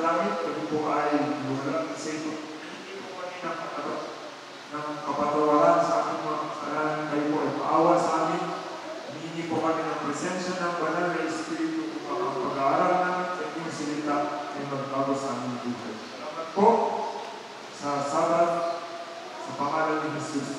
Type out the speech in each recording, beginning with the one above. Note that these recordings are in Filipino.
langit, kami po ay mula sa ito. Hindi po kami ng kapatawaran sa ating mga kasalanan. Kayo po ay paawa sa amin. Hindi po kami ng presensya ng banal na Espiritu upang ang pag-aaral namin sa inyong salita ay magbago sa aming buhay. Salamat po sa Sabat, sa pangalan ni Jesus.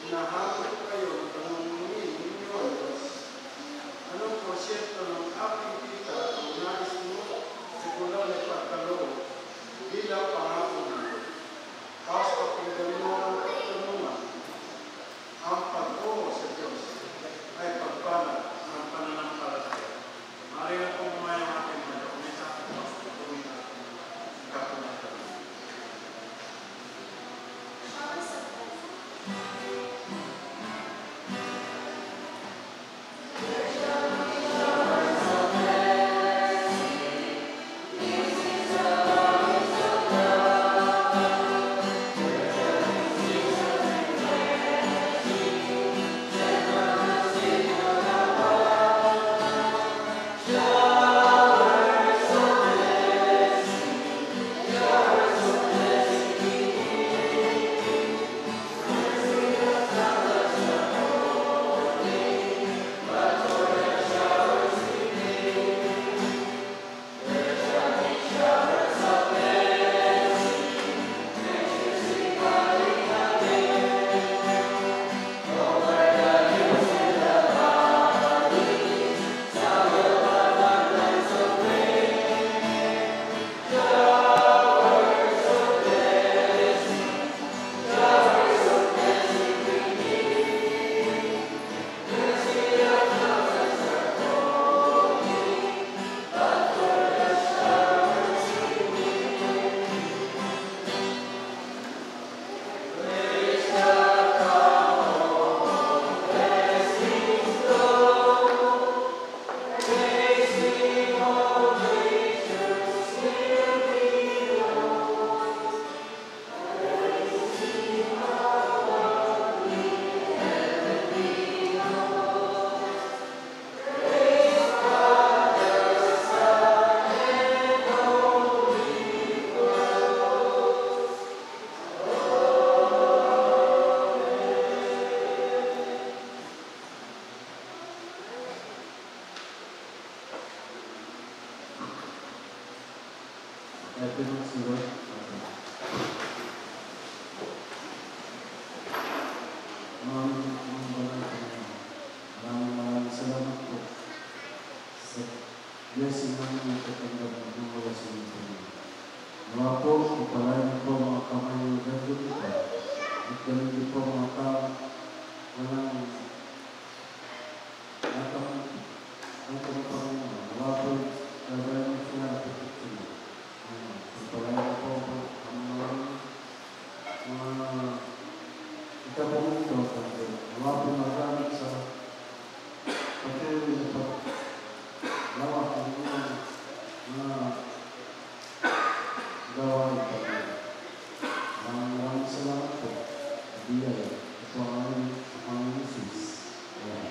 Anong porsyento ng aking ganun din po mga tao, walang ang Panginoon, wala po gagawin mo sila at protection mo. Pagpalayan po ang mga ikabong ito, wala po magamit sa patuloy na paglawak ng mga gawain po. Maraming salamat po. Biyaya. Ito ang aming Panginoon Jesus. Amen.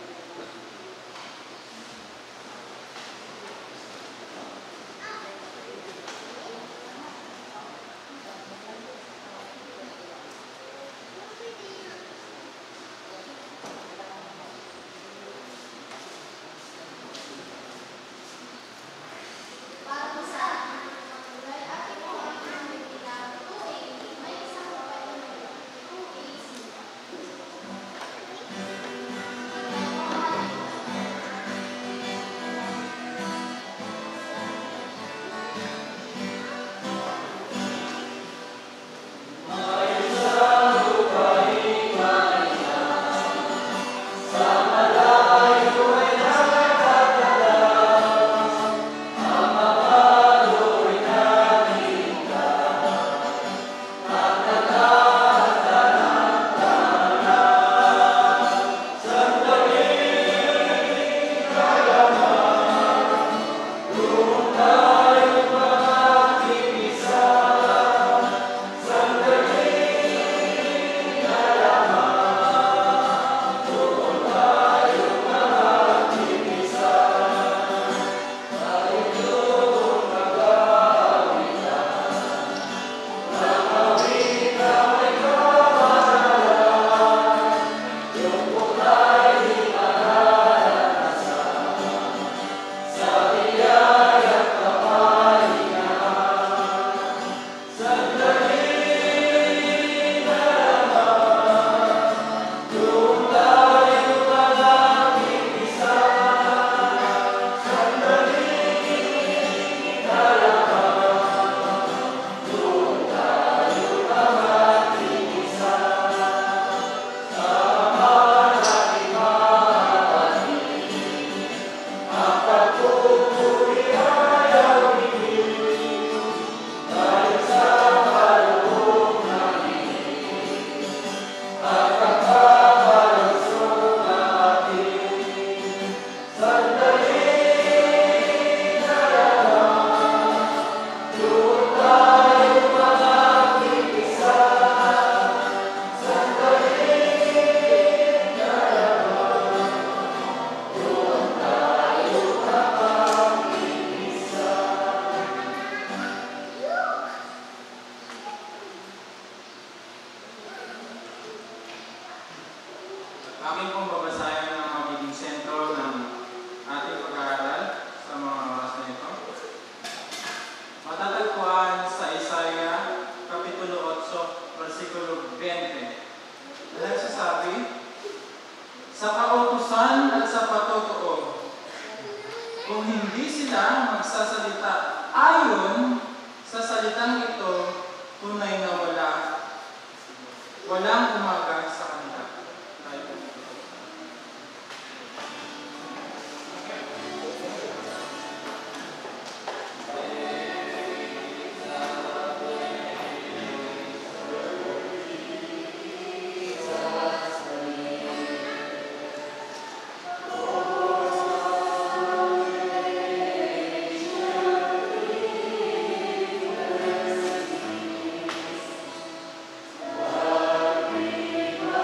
Aking pong babasahin ang magiging sentro ng ating pag-aaral sa mga oras na ito. Matatagpuan sa Isaiah Kapitulo 8, versikulo 20. Nagsasabi, sa kautusan at sa patotoo, kung hindi sila magsasalita ayon sa salitang ito, tunay na walang umaga sa kanila. Amen.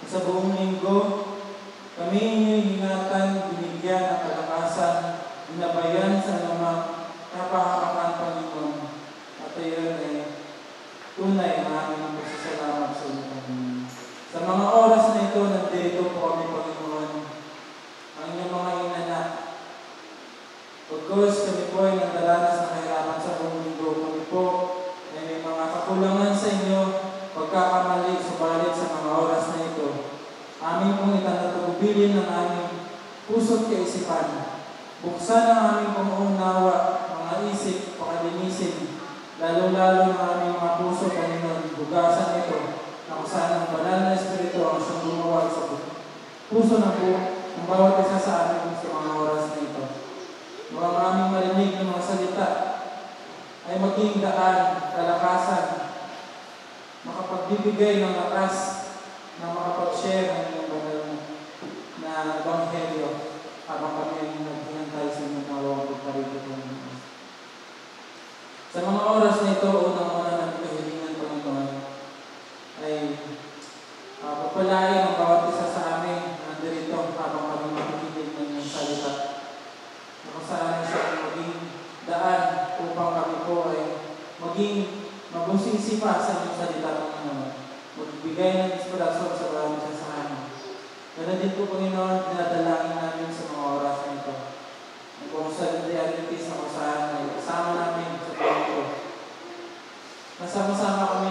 Sa buong linggo, kami inyong ingatan, binigyan ng kalakasan, binabayan sa namang napahamakan, Panginoon. At iyon ay tunay na aming pasasalamat sa inyo, Panginoon. Sa mga oras na ito, nandito po kami, Panginoon, ang inyong mga inanak. Pagkos kami po ay nandaranas ng kahirapan sa buong linggo, kami po ay may mga kakulangan sa inyo, pagkakamali, subalit sa mga oras na ito. Amin pong itanatagubilin ng aming puso't kaisipan. Buksan ang aming pangunawa, mga isip, pakalinisin, lalo-lalo ng aming mga puso, Panginoon. Bugasan ito, na kung saan ang banal na Espiritu ang siyang gumawa sa puso ng bawat isa sa amin sa mga oras na ito. Mga aming marinig ng mga salita ay maging daan, kalakasan, makapagbibigay ng lakas na makapag-share ng inyong banal na Ebanghelyo habang kami ay naghihintay sa inyong nawawang pagkarito ng Panginoon. Sa mga oras na ito, unang-una ng kahilingan, Panginoon, ay pagpalain ang bawat isa sa amin nandirito habang kami makikinig ng inyong salita. Na kung saan siya maging daan upang kami po ay maging mabusisi pa sa inyong salita, Panginoon. Magbigay ng inspirasyon sa bawat isa sa amin. Ganun din po, Panginoon, dinadalangin namin sa mga oras na ito. Ang kung sa Adventist na kusahan ay kasama namin sa Panginoon. Nasama-sama kami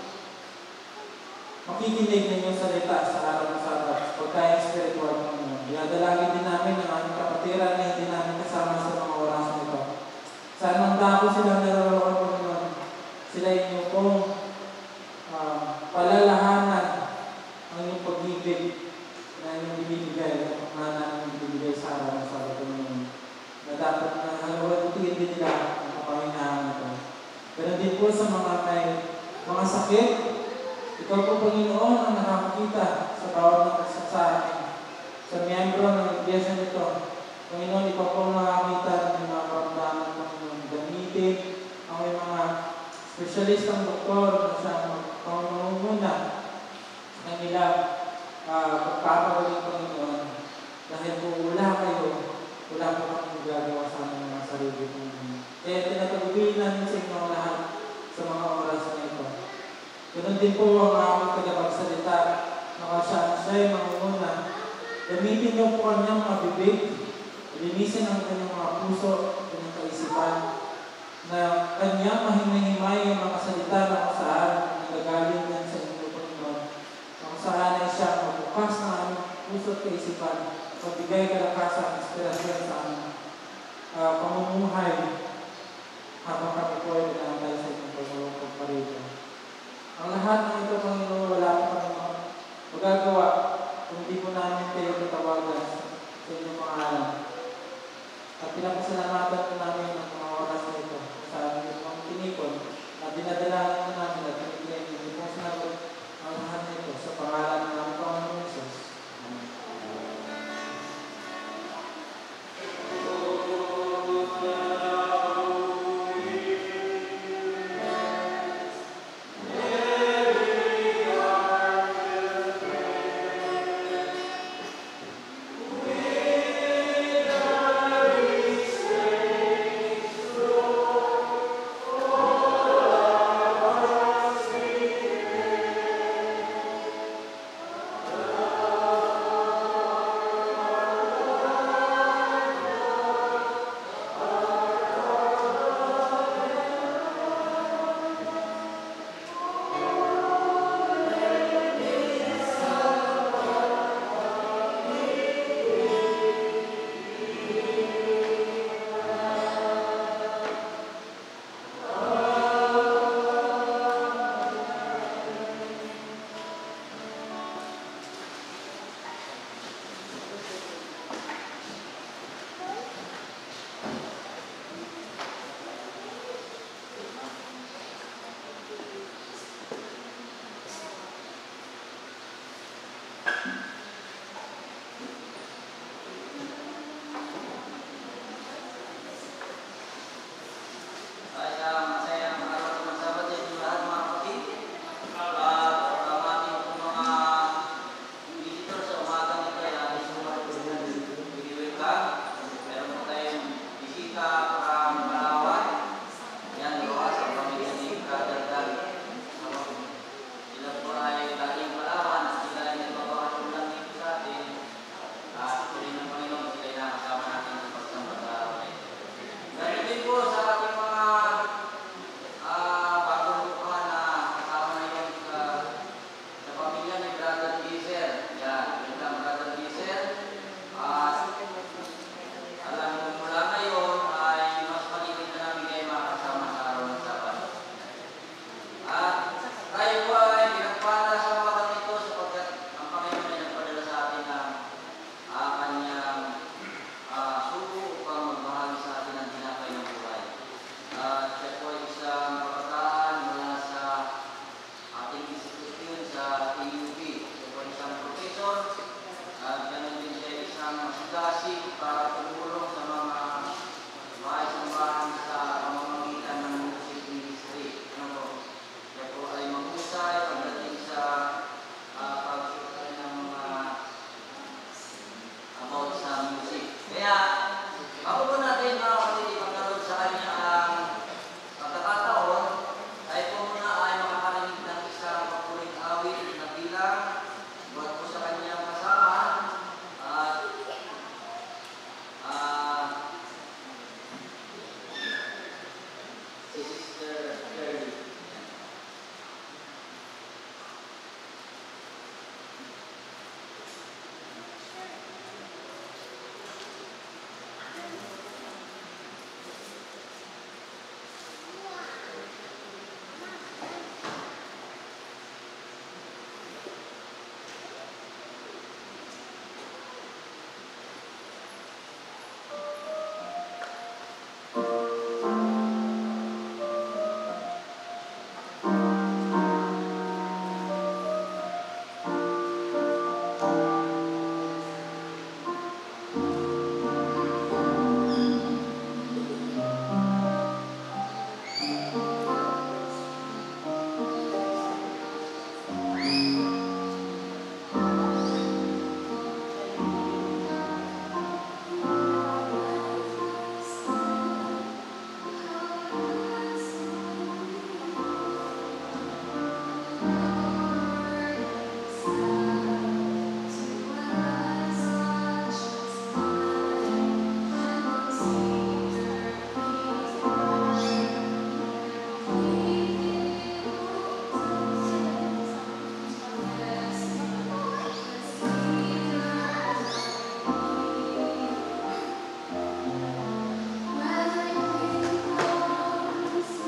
makikinig ng inyong salita sa araw ng Sabat, pagkain spiritual, Panginoon. Dinadalangin din namin ang aming kapatiran na hindi namin kasama sa mga oras na ito. Saan mang dako silang naroroon, Panginoon, sila inyo pong palalahanan ang inyong pag-ibig na inyong binibigay, ang pagmana ang binibigay sa araw ng Sabat, Panginoon, na dapat na halawatiin din nila ang kapanginahan ito. Ganun din po sa mga may mga sakit, ikaw po, Panginoon, ang nakakakita sa bawat ng sa amin, sa miyembro ng iglesia nito. Panginoon, ikaw po ang nakakita ng mga karamdaman, Panginoon. Gamitin ang may mga spesyalistang doktor na siyang pangunguna sa kanila pagpapagaling, Panginoon. Dahil kung wala kayo, wala po kami gagawa sa aming mga sarili, Panginoon. Kaya tinatagubilin namin sa inyo lahat sa mga oras na ito. Ganun din po ang aming tagapagsalita na siya'y mangunguna. Gamitin niyo po kanyang mga bibig, linisin ang kanyang mga puso, kanyang kaisipan, na kanyang mahimay-himay ang mga salita na kung saan nagagaling yan sa inyo, Panginoon. Na kung saan ay siya magbukas ng aming puso at kaisipan, pagbigay kalakasan, inspirasyon sa aming pamumuhay habang kami po ay pinanggal sa inyong pagparito. Ang lahat ng ito, Panginoon, wala po kami magagawa kung hindi po namin kayo tatawagan sa inyong pangalan. At pinapasalamatan po namin ang mga oras na ito sa aming mga tinikon at dinadalanan po namin at pinigyan niyo po sinagot ang lahat na ito sa pangalan ng aming Panginoon Jesus. Amen. We pagsigasig para tumulong sa mga sambahan sa pamamagitan ng music ministry. Kaya po ay mahusay pagdating sa pagsusunod ng mga about sa music. Kaya ako po natin mga kapatid magkaroon sa kanya ang pagkakataon ay po muna ay makakarinig ng isang papuling awit na bilang buat po sa kanyang kasama at si Sister Shirley.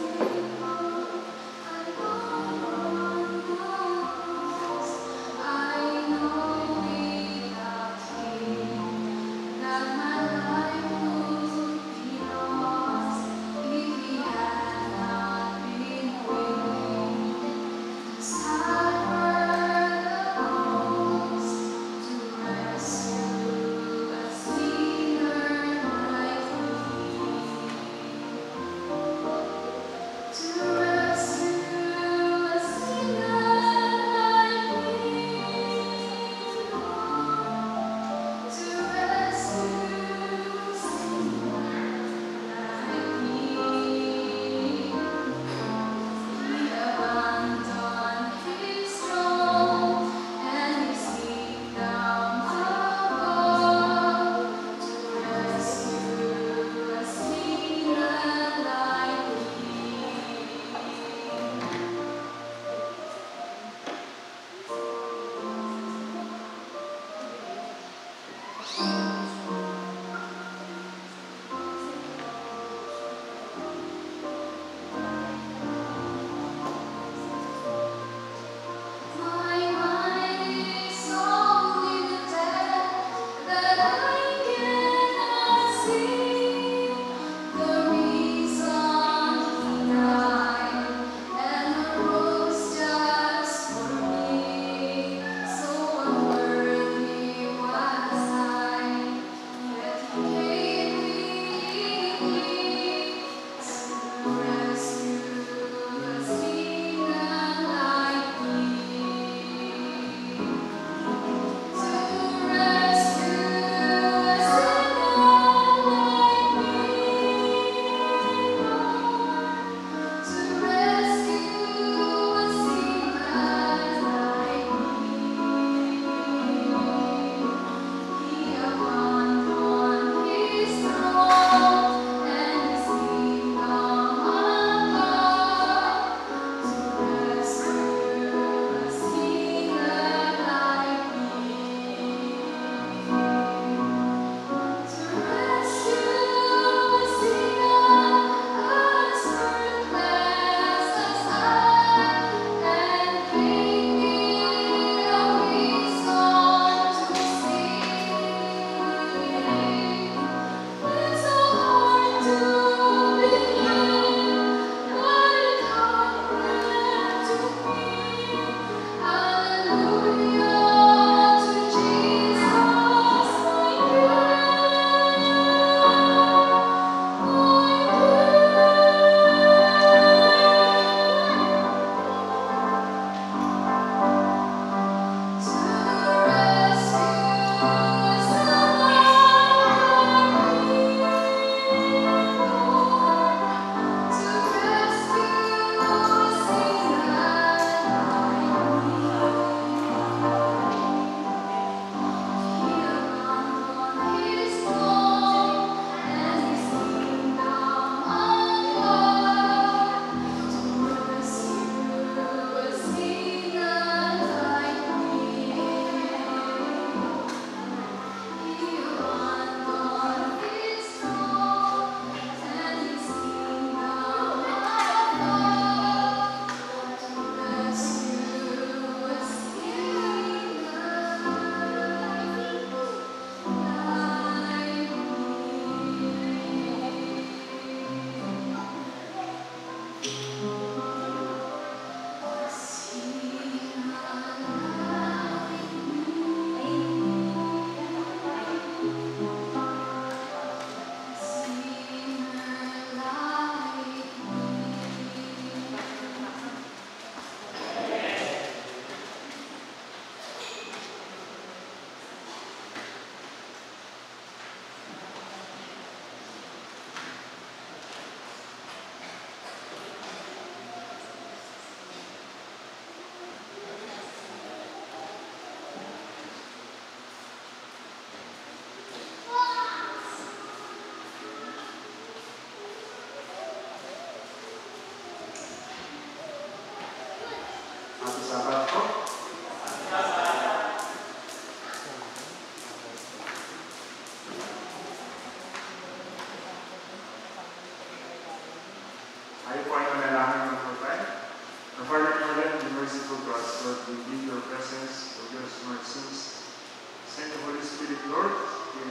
I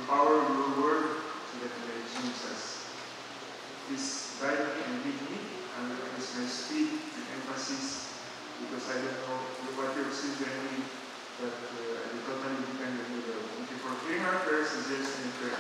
the power of your word so that I may Jesus. Please guide me and lead me and increase my speed and emphasis because I don't know what you're saying me, but I totally depend on you, Lord. Thank you for hearing our prayers in Jesus' name. Prayer.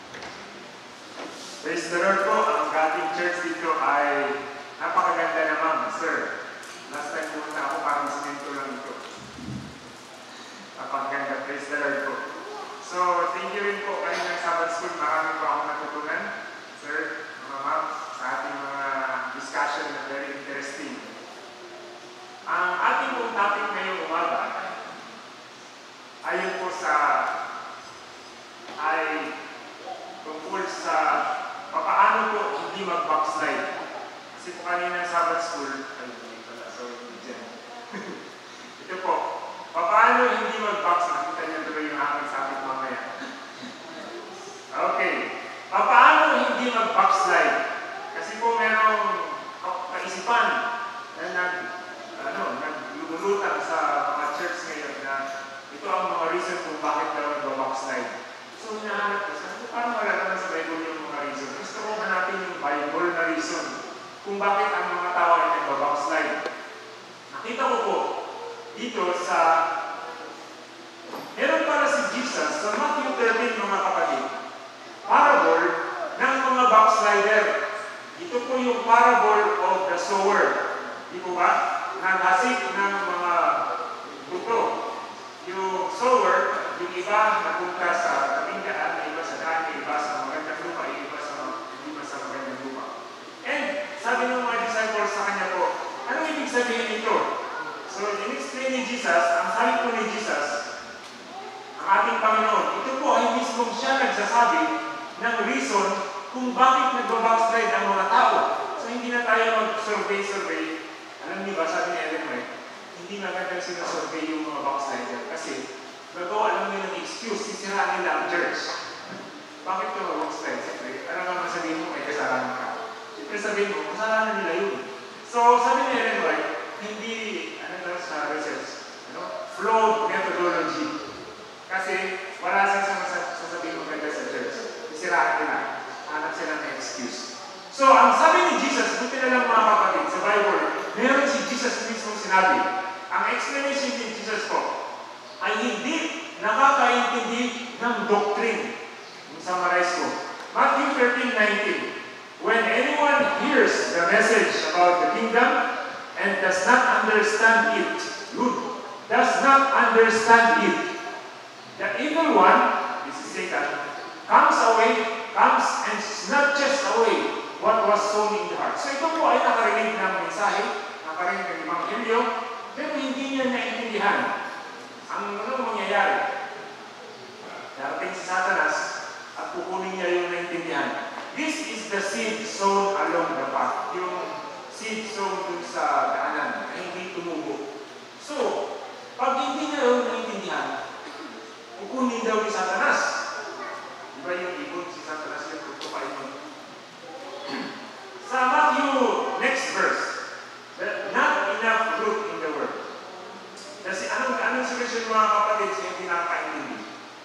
Praise the Lord po. Ang ating church dito ay napakaganda naman, sir. Last time pumunta ako parang simento lang ito. Napakaganda. Praise the Lord po. So, thank you rin po kayo ng Sabbath School. Marami po akong natutunan, sir, mga ma'am, sa ating mga discussion na very interesting. Ang ating pong topic ngayong umaga ayon po ay tungkol sa paano po hindi mag-backslide. Kasi po kanina Sabbath School, ito po, paano hindi mag-backslide? Nakita niyo tuloy yung aking sabi mamaya. Okay, paano hindi mag-backslide? Kasi po merong kaisipan na naglulutang sa mga church ngayon na ito ang mga reason kung bakit daw nag-backslide. So, hinahanap ko, paano wala naman sa Bible yung mga reason? Gusto ko hanapin yung Bible na reason kung bakit ang mga tao ay nag-backslide. Nakita ko po dito sa meron para si Jesus sa Matthew 13, mga kapatid, parable ng mga backslider. Ito po yung parable of the sower. Di po ba? Naghasik ng mga buto. Yung sower, yung iba napunta sa tabing daan, yung iba sa daan, yung iba sa magandang lupa, yung iba sa magandang lupa. And sabi ng mga disciples sa kanya po, anong ibig sabihin ito? So, in-explain ni Jesus, ang sabi po ni Jesus, ang ating Panginoon, ito po ay mismong siya nagsasabi ng reason kung bakit nag-backslide ang mga tao. So, hindi na tayo mag-survey. Alam niyo ba, sabi ni Ellen White, hindi magandang sinasurvey yung mga backslider kasi gagawa lang nila ng excuse, sisiraan nila ang church. Bakit ka mag-backslide? Siyempre, alam naman sabihin mo, may kasalanan ka. Siyempre sabihin mo, kasalanan nila yun. So, sabi ni Ellen White, hindi, sa research, flawed methodology. Kasi wala siya sasabihin maganda sa church. Isiraan nila. Hanap sila ng excuse. So, ang sabi ni Jesus, buti na lang mga kapatid, sa Bible, meron si Jesus mismo sinabi. Ang explanation ni Jesus po ay hindi nakakaintindi ng doctrine. Summarize ko. Matthew 13:19. When anyone hears the message about the kingdom and does not understand it, the evil one, this is Satan, comes and snatches away what was sown in the heart. So ito po ay nakarinig ng mensahe, nakarinig ng Ebanghelyo, pero hindi niya naintindihan. Anong mangyayari? Darating si Satanas at kukunin niya yung naintindihan. This is the seed sown along the path. Yung seed sown dun sa daanan na hindi tumubo. So, pag hindi niya yung naintindihan, kukunin daw ni Satanas. Diba yung ibon si Satanas yung tutupain mo? Sa Matthew, next verse, not enough root in the word. Kasi anong solusyon mga kapatid sa hindi nakakaintindi?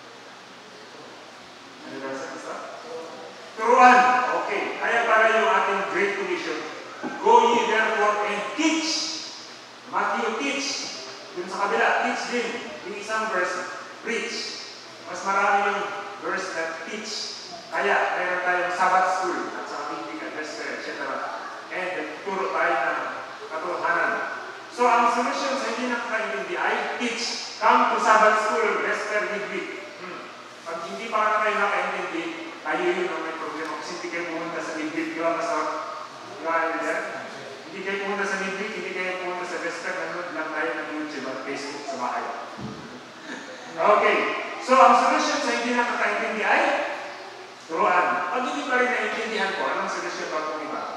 Ano ba sa isa? Turuan. Okay. Kaya para yung ating Great Commission. Go ye therefore and teach. Matthew teach. Dun sa kabila, teach din. Yung isang verse, preach. Mas marami yung verse na teach. Kaya meron tayong Sabbath School at sa Bibig at Vesper, etc. And turo tayo ng katotohanan. So, ang solution sa hindi nakakaintindi ay teach. Come to Sabbath School, Vesper, Midweek. Pag hindi pa kayo nakaintindi, tayo yun ang may problema. Kasi hindi kayo pumunta sa Midweek. Di ba, Pastor? Di ba, hindi kayo pumunta sa Midweek, hindi kayo pumunta sa Vesper. Nanood lang tayo ng YouTube at Facebook sa bahay. Okay. So, ang solution sa hindi nakakaintindi ay turuan. Pag hindi pa rin naintindihan ko, anong solusyon ba kung iba?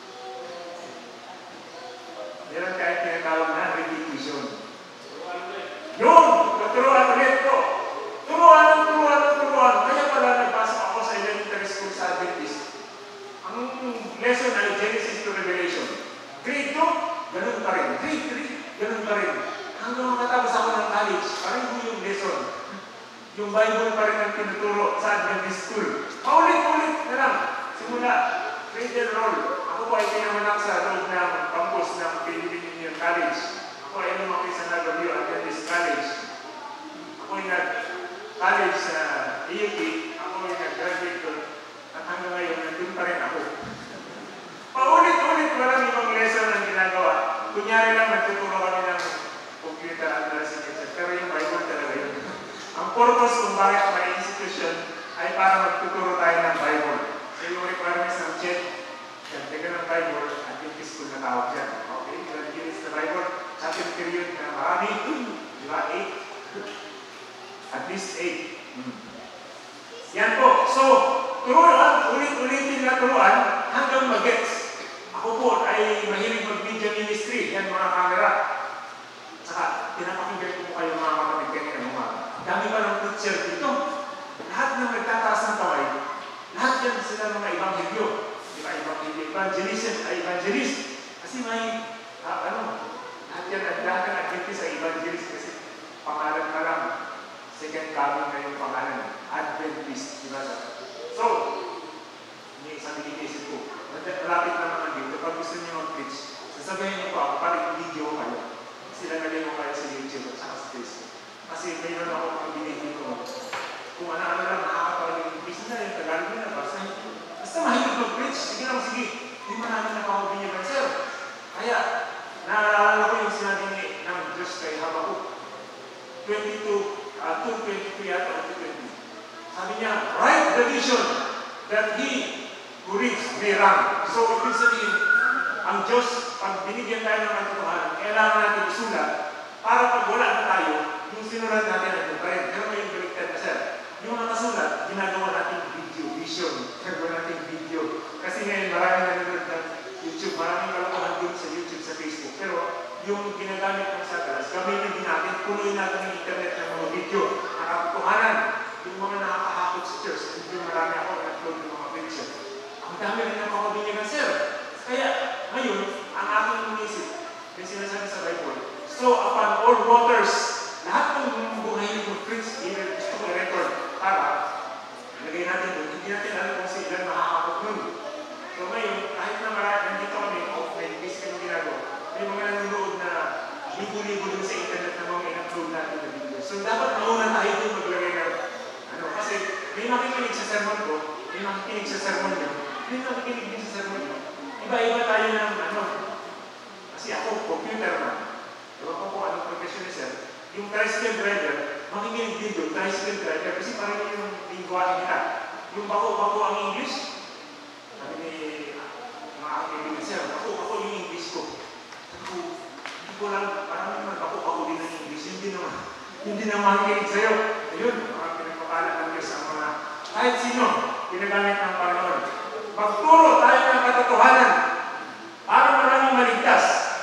Meron kahit tinatawag na repetition. Yun! Turuan ulit ko. Turuan. Kaya pala nagpasok ako sa elementary school sa Adventist. Ang lesson ay Genesis to Revelation. Grade 2, ganun pa rin. Grade 3, ganun pa rin. Hanggang makatapos ako ng college, parang yung lesson. yung Bible pa rin ang tinuturo sa Adventist school. Paulit-ulit na lang. Simula, cradle roll. Ako po ay pinamanak sa loob ng campus ng Philippine Union College. Ako ay lumaki sa Nagabi Adventist College. Ako ay nag-college sa AUP. Ako ay nag-graduate doon. At hanggang ngayon, nandun pa rin ako. Paulit-ulit, walang ibang lesson ang ginagawa. Kunyari lang, nagtuturo kami ng computer addressing, etc. Pero yung Bible talaga yun. Ang purpose kung bakit may institution ay para magtuturo tayo ng Bible. So yung requirements ng CHED, ganda ng Bible, Adventist school na tawag dyan. Okay, graduates na Bible, chapter period na marami, di ba? 8. At least 8. Yan po. So, turuan, ulit-ulitin na turuan hanggang mag-gets. Ako po ay mahilig mag-video ministry. Yan mga camera. Saka, pinapakinggan ko po kayo mga kapatid kanina umaga. Dami pa ng teacher dito. Lahat ng nagtataas ng kamay, lahat yan sila mga evangelyo. Di ba, evangelist. Kasi may, lahat yan, lahat ng Adventist ay evangelist kasi pangalan pa lang. Second coming na yung pangalan. Adventist. Di ba? So, sabi ni Casey ko, malapit naman dito. Pag gusto niyo mag-preach, sasabihin niyo po ako, parang video kayo. Sila nalagay mo kayo sa YouTube at sa Facebook. Kasi mayroon ako mga binigay ko. Kung ano-ano lang nakakatawag yung English na yung Tagalog na basahin ko. Basta mahilig mag-preach. Sige lang, sige. Hindi mo namin nakakabinyagan, sir. Kaya, naalala ko yung sinabi ng Diyos kay Habakkuk. 2:23 at 2:20. Sabi niya, write the vision that he who reads may run. So, ibig sabihin, ang Diyos, pag binigyan tayo ng katotohanan, kailangan natin isulat para pag wala na tayo, yung sinulat natin ay pa rin. Pero may baliktad na sir. Yung nakasulat, ginagawa natin video, vision. Ginagawa natin video. Kasi ngayon, maraming nanonood ng YouTube, maraming kalokohan din sa YouTube, sa Facebook. Pero yung ginagamit ng satellites, gamitin din natin, punuin natin ng internet ng mga video. Nakatotohanan, yung mga nakakahakot sa church. Yung marami ako na-upload ng mga picture. Ang dami rin ng mga binyagan, sir. Kaya, ngayon, ang aking inisip, may sinasabi sa Bible, so upon all waters, lahat ng buhay ni Prince, gusto ko record para ilagay natin doon. Hindi natin alam kung si ilan makakapot nun. So ngayon, kahit na marami, nandito kami, offline, basically yung ginagawa, may mga nanonood na libo-libo dun sa internet na mga in-upload natin na video. So dapat mauna tayo doon maglagay ng kasi may makikinig sa sermon ko, may makikinig sa sermon nyo, may makikinig din sa sermon nyo. Iba-iba tayo ng kasi ako, computer man. Ewan ko po anong profession ni sir. Yung tricycle driver, makikinig din doon, tricycle driver, kasi parang yung lingwahe nila. Yung bako-bako ang English, sabi ni mga aking sir, bako-bako yung English ko. Hindi ko lang, parang naman bako-bako din ang English, hindi na makikinig sa'yo. Ayun, mga pinagpapala ng Diyos ang mga, kahit sino, ginagamit ng Panginoon. Magturo tayo ng katotohanan para maraming maligtas.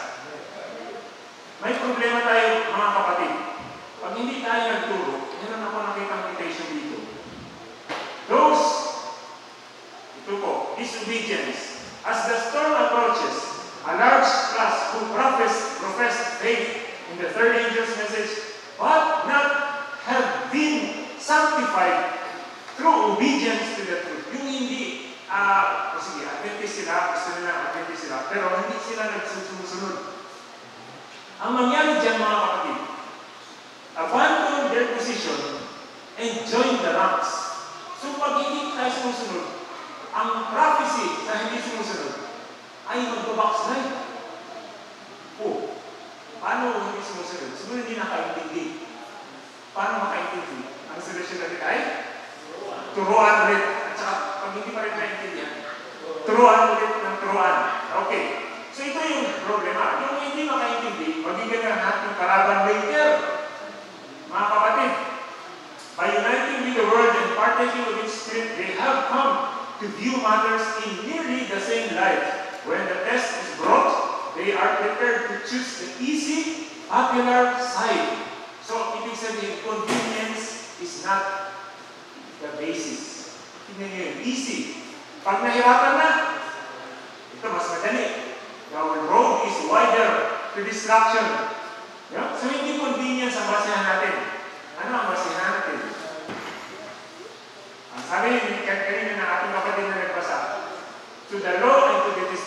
May problema tayo, mga kapatid. Pag hindi tayo nagturo, meron ako nakitang invitation dito. Those, ito po, disobedience. As the storm approaches, a large class who profess faith in the third angel's message, but not have been sanctified through obedience to the truth. Yung hindi, sige, Adventist sila, gusto nila Adventist sila, pero hindi sila nagsusunod. Ang mangyari dyan, mga kapatid, abandon their position and join the ranks. So pag hindi tayo sumusunod, ang prophecy sa hindi sumusunod ay magbabackslide. Paano hindi sumusunod? Siguro hindi nakaintindi. Paano makaintindi? Ang solusyon natin ay turuan ulit. At saka, pag hindi pa rin naintindihan, turuan ulit ng turuan. Okay. So ito yung problema. Yung hindi makaintindi, magiging lahat ng karaban later. Mga kapatid, by uniting with the Word and partaking of its Spirit, they have come to view matters in nearly the same light. When the test is brought, they are prepared to choose the easy, popular side. So, ibig sabihin, convenience is not the basis. Tingnan nyo yun, easy. Pag nahirapan na, ito mas madali. The road is wider to destruction. Yeah? So, hindi convenience ang basehan natin. Ano ang basehan natin?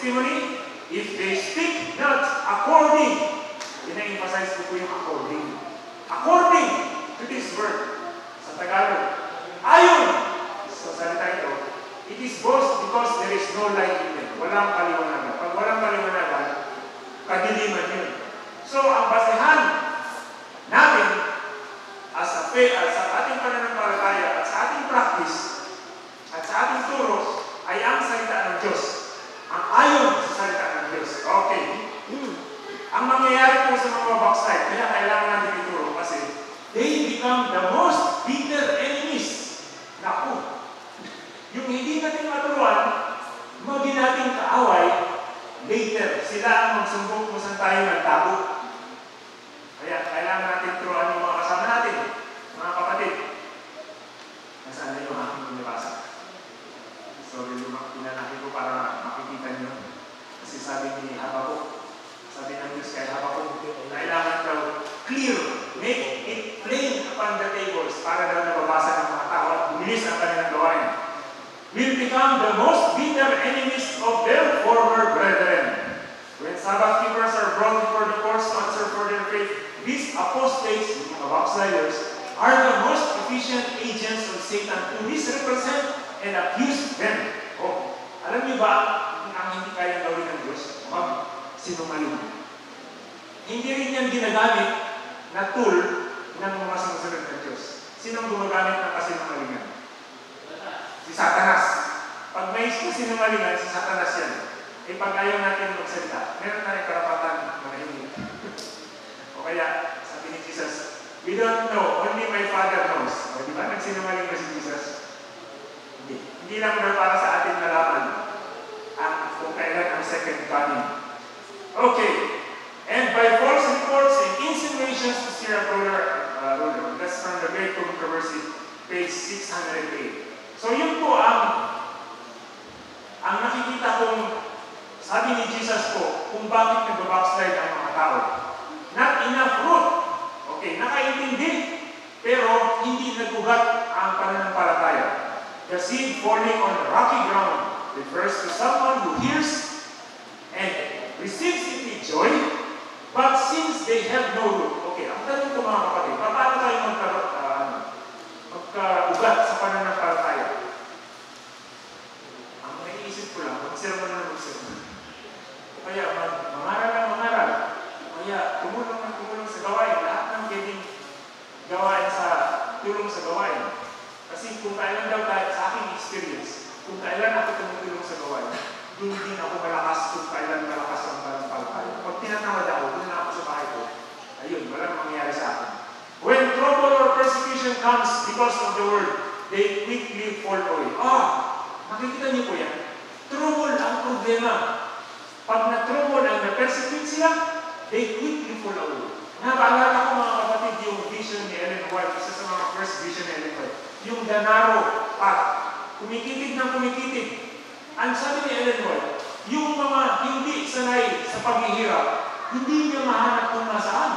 testimony, if they speak not according, ina-emphasize ko po yung according to this word sa Tagalog. Ayon sa salita ito, it is both because there is no light in them. Walang kaliwanagan. Pag walang kaliwanagan, kadiliman yun. So, ang basehan natin sa ating pananampalataya at sa ating practice at sa ating turo ay ang salita ng Diyos. Ang ayon sa salita ng Diyos. Okay. Ang mangyayari po sa mga backslide, kaya kailangan natin ituro kasi they become the most bitter enemies. Naku. Yung hindi natin maturuan, maging nating kaaway, later, sila ang magsumbong kung saan tayo nagtago. Kaya kailangan natin turuan yung mga kasama natin, mga kapatid. Nasaan na yung aking binabasa? Sorry, pinanaki ko para makikita nyo. Kasi sabi ni Habakuk, sabi ng Diyos kay Habakuk, kailangan daw clear, make it plain upon the tables para daw nababasa ng mga tao at bumilis ang kanilang gawain. Will become the most bitter enemies of their former brethren. When Sabbath keepers are brought before the courts to answer for their faith, these apostates, mga backsliders, are the most efficient agents of Satan to misrepresent and accuse them. Oh, alam niyo ba ang hindi kayang gawin ng Diyos? Sinungaling. Hindi rin yan ginagamit na tool ng mga sumusunod ng Diyos. Sinong gumagamit ng kasinungalingan? Si Satanas. Pag may kasinungalingan, si Satanas yan. Eh pag ayaw natin magsalita, meron na rin karapatan manahimik. O kaya, sabi ni Jesus, we don't know, only my Father knows. O di ba, nagsinungaling na si Jesus? Hindi. Hindi lang daw para sa atin nalaman kung kailan ang second coming. Okay. And by false reports and insinuations to steer a ruler. That's from the Great Controversy, page 608. So yun po ang nakikita kong sabi ni Jesus po kung bakit nag-backslide ang mga tao. Not enough root. Okay, nakaintindi, pero hindi nagugat ang pananampalataya. The seed falling on the rocky ground refers to someone who hears and receives it with joy, but since they have no root. Okay, ang tanong ko mga kapatid, paano tayo magka-ugat sa pananampalataya? Ang naiisip ko lang, mag-sermon na mag-sermon. Kaya mangaral. Kaya tumulong sa gawain. Lahat ng pwedeng gawain sa tulong sa gawain. Kasi kung kailan daw tayo, sa aking experience, kung kailan ako tumutulong sa gawain, doon din ako malakas kung kailan malakas ang pananampalataya. Pag tinatawad ako, doon na ako sa bahay ko. Ayun, walang mangyayari sa akin. When trouble or persecution comes because of the word, they quickly fall away. Makikita niyo po yan. Trouble ang problema. Pag na-trouble ang na-persecute sila, they quickly fall away. Naalala ko mga kapatid yung vision ni Ellen White, isa sa mga first vision ni Ellen White. Yung the narrow path. Kumikitig ng kumikitig. Ang sabi ni Ellen White, yung mga hindi sanay sa paghihirap, hindi niya mahanap kung nasaan.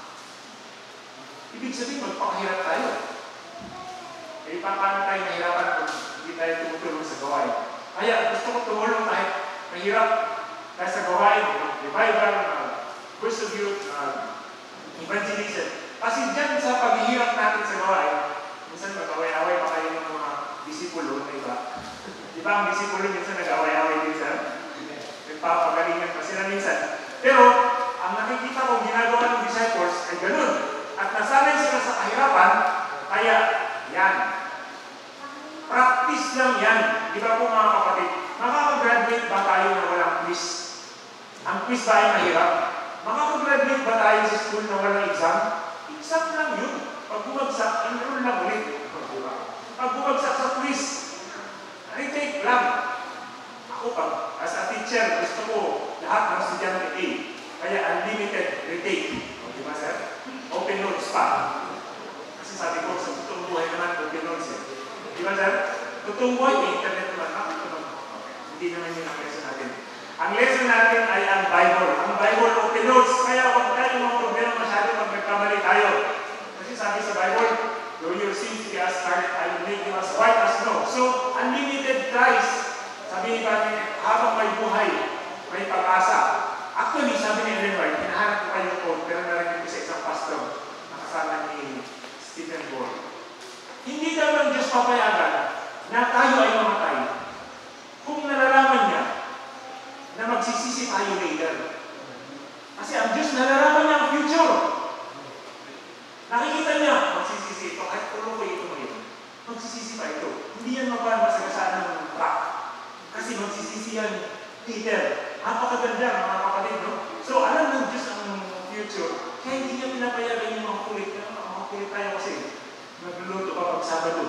Ibig sabihin, magpakahirap tayo. Eh, paano tayo nahirapan kung hindi tayo tumutulong sa gawain? Kaya gusto ko tumulong kahit mahirap tayo sa gawain, revival, burst of youth, evangelism. Kasi dyan sa paghihirap natin sa gawain, minsan mag-away-away pa kayo ng mga disipulo, diba? Diba ang disipulo minsan nag-away-away din sa nagpapagalingan pa sila minsan. Pero, ang nakikita kong ginagawa ng disciples ay ganun. At nasanay sila sa kahirapan, kaya yan. Practice lang yan. Di ba po mga kapatid? Makakagraduate ba tayo na walang quiz? Ang quiz ba ay mahirap? Makakagraduate ba tayo sa school na walang exam? Exam lang yun. Pag bumagsak, enroll lang ulit. Pag bumagsak sa quiz, retake lang. Ako pag, as a teacher, gusto ko lahat ng estudyante A. Kaya unlimited retake. O, di ba, sir? Open notes pa. Kasi sabi ko, sa totoong buhay naman, open notes eh. Di ba, sir? Totoong buhay, may internet naman. Hindi naman yun ang lesson natin. Ang lesson natin ay ang Bible. Ang Bible, open notes. Kaya huwag tayo mga problema masyado pag nagkamali tayo. Kasi sabi sa Bible, though your sins be as scarlet, I will make you as white as snow. So, unlimited tries. Sabi ni Pati, habang may buhay, may pag-asa. Actually, sabi ni Ellen White, hinahanap ko kayo quote, pero narinig ko sa isang pastor na kasama ni Stephen Gore. Hindi daw ng Diyos papayagan na tayo ay mamatay kung nalalaman niya na magsisisi tayo later. Kasi ang Diyos nalalaman niya ang future. Nakikita niya, magsisisi ito, kahit tulo ko ito ngayon. Magsisisi pa ito. Hindi yan masagasaan ng track. Kasi magsisisi yan later. Napakaganda, mga kapatid, no? So, alam ng Diyos ang future. Kaya hindi niya pinapayagan yung mga kulit. Mga kulit tayo kasi. Magluluto pa pag Sabado.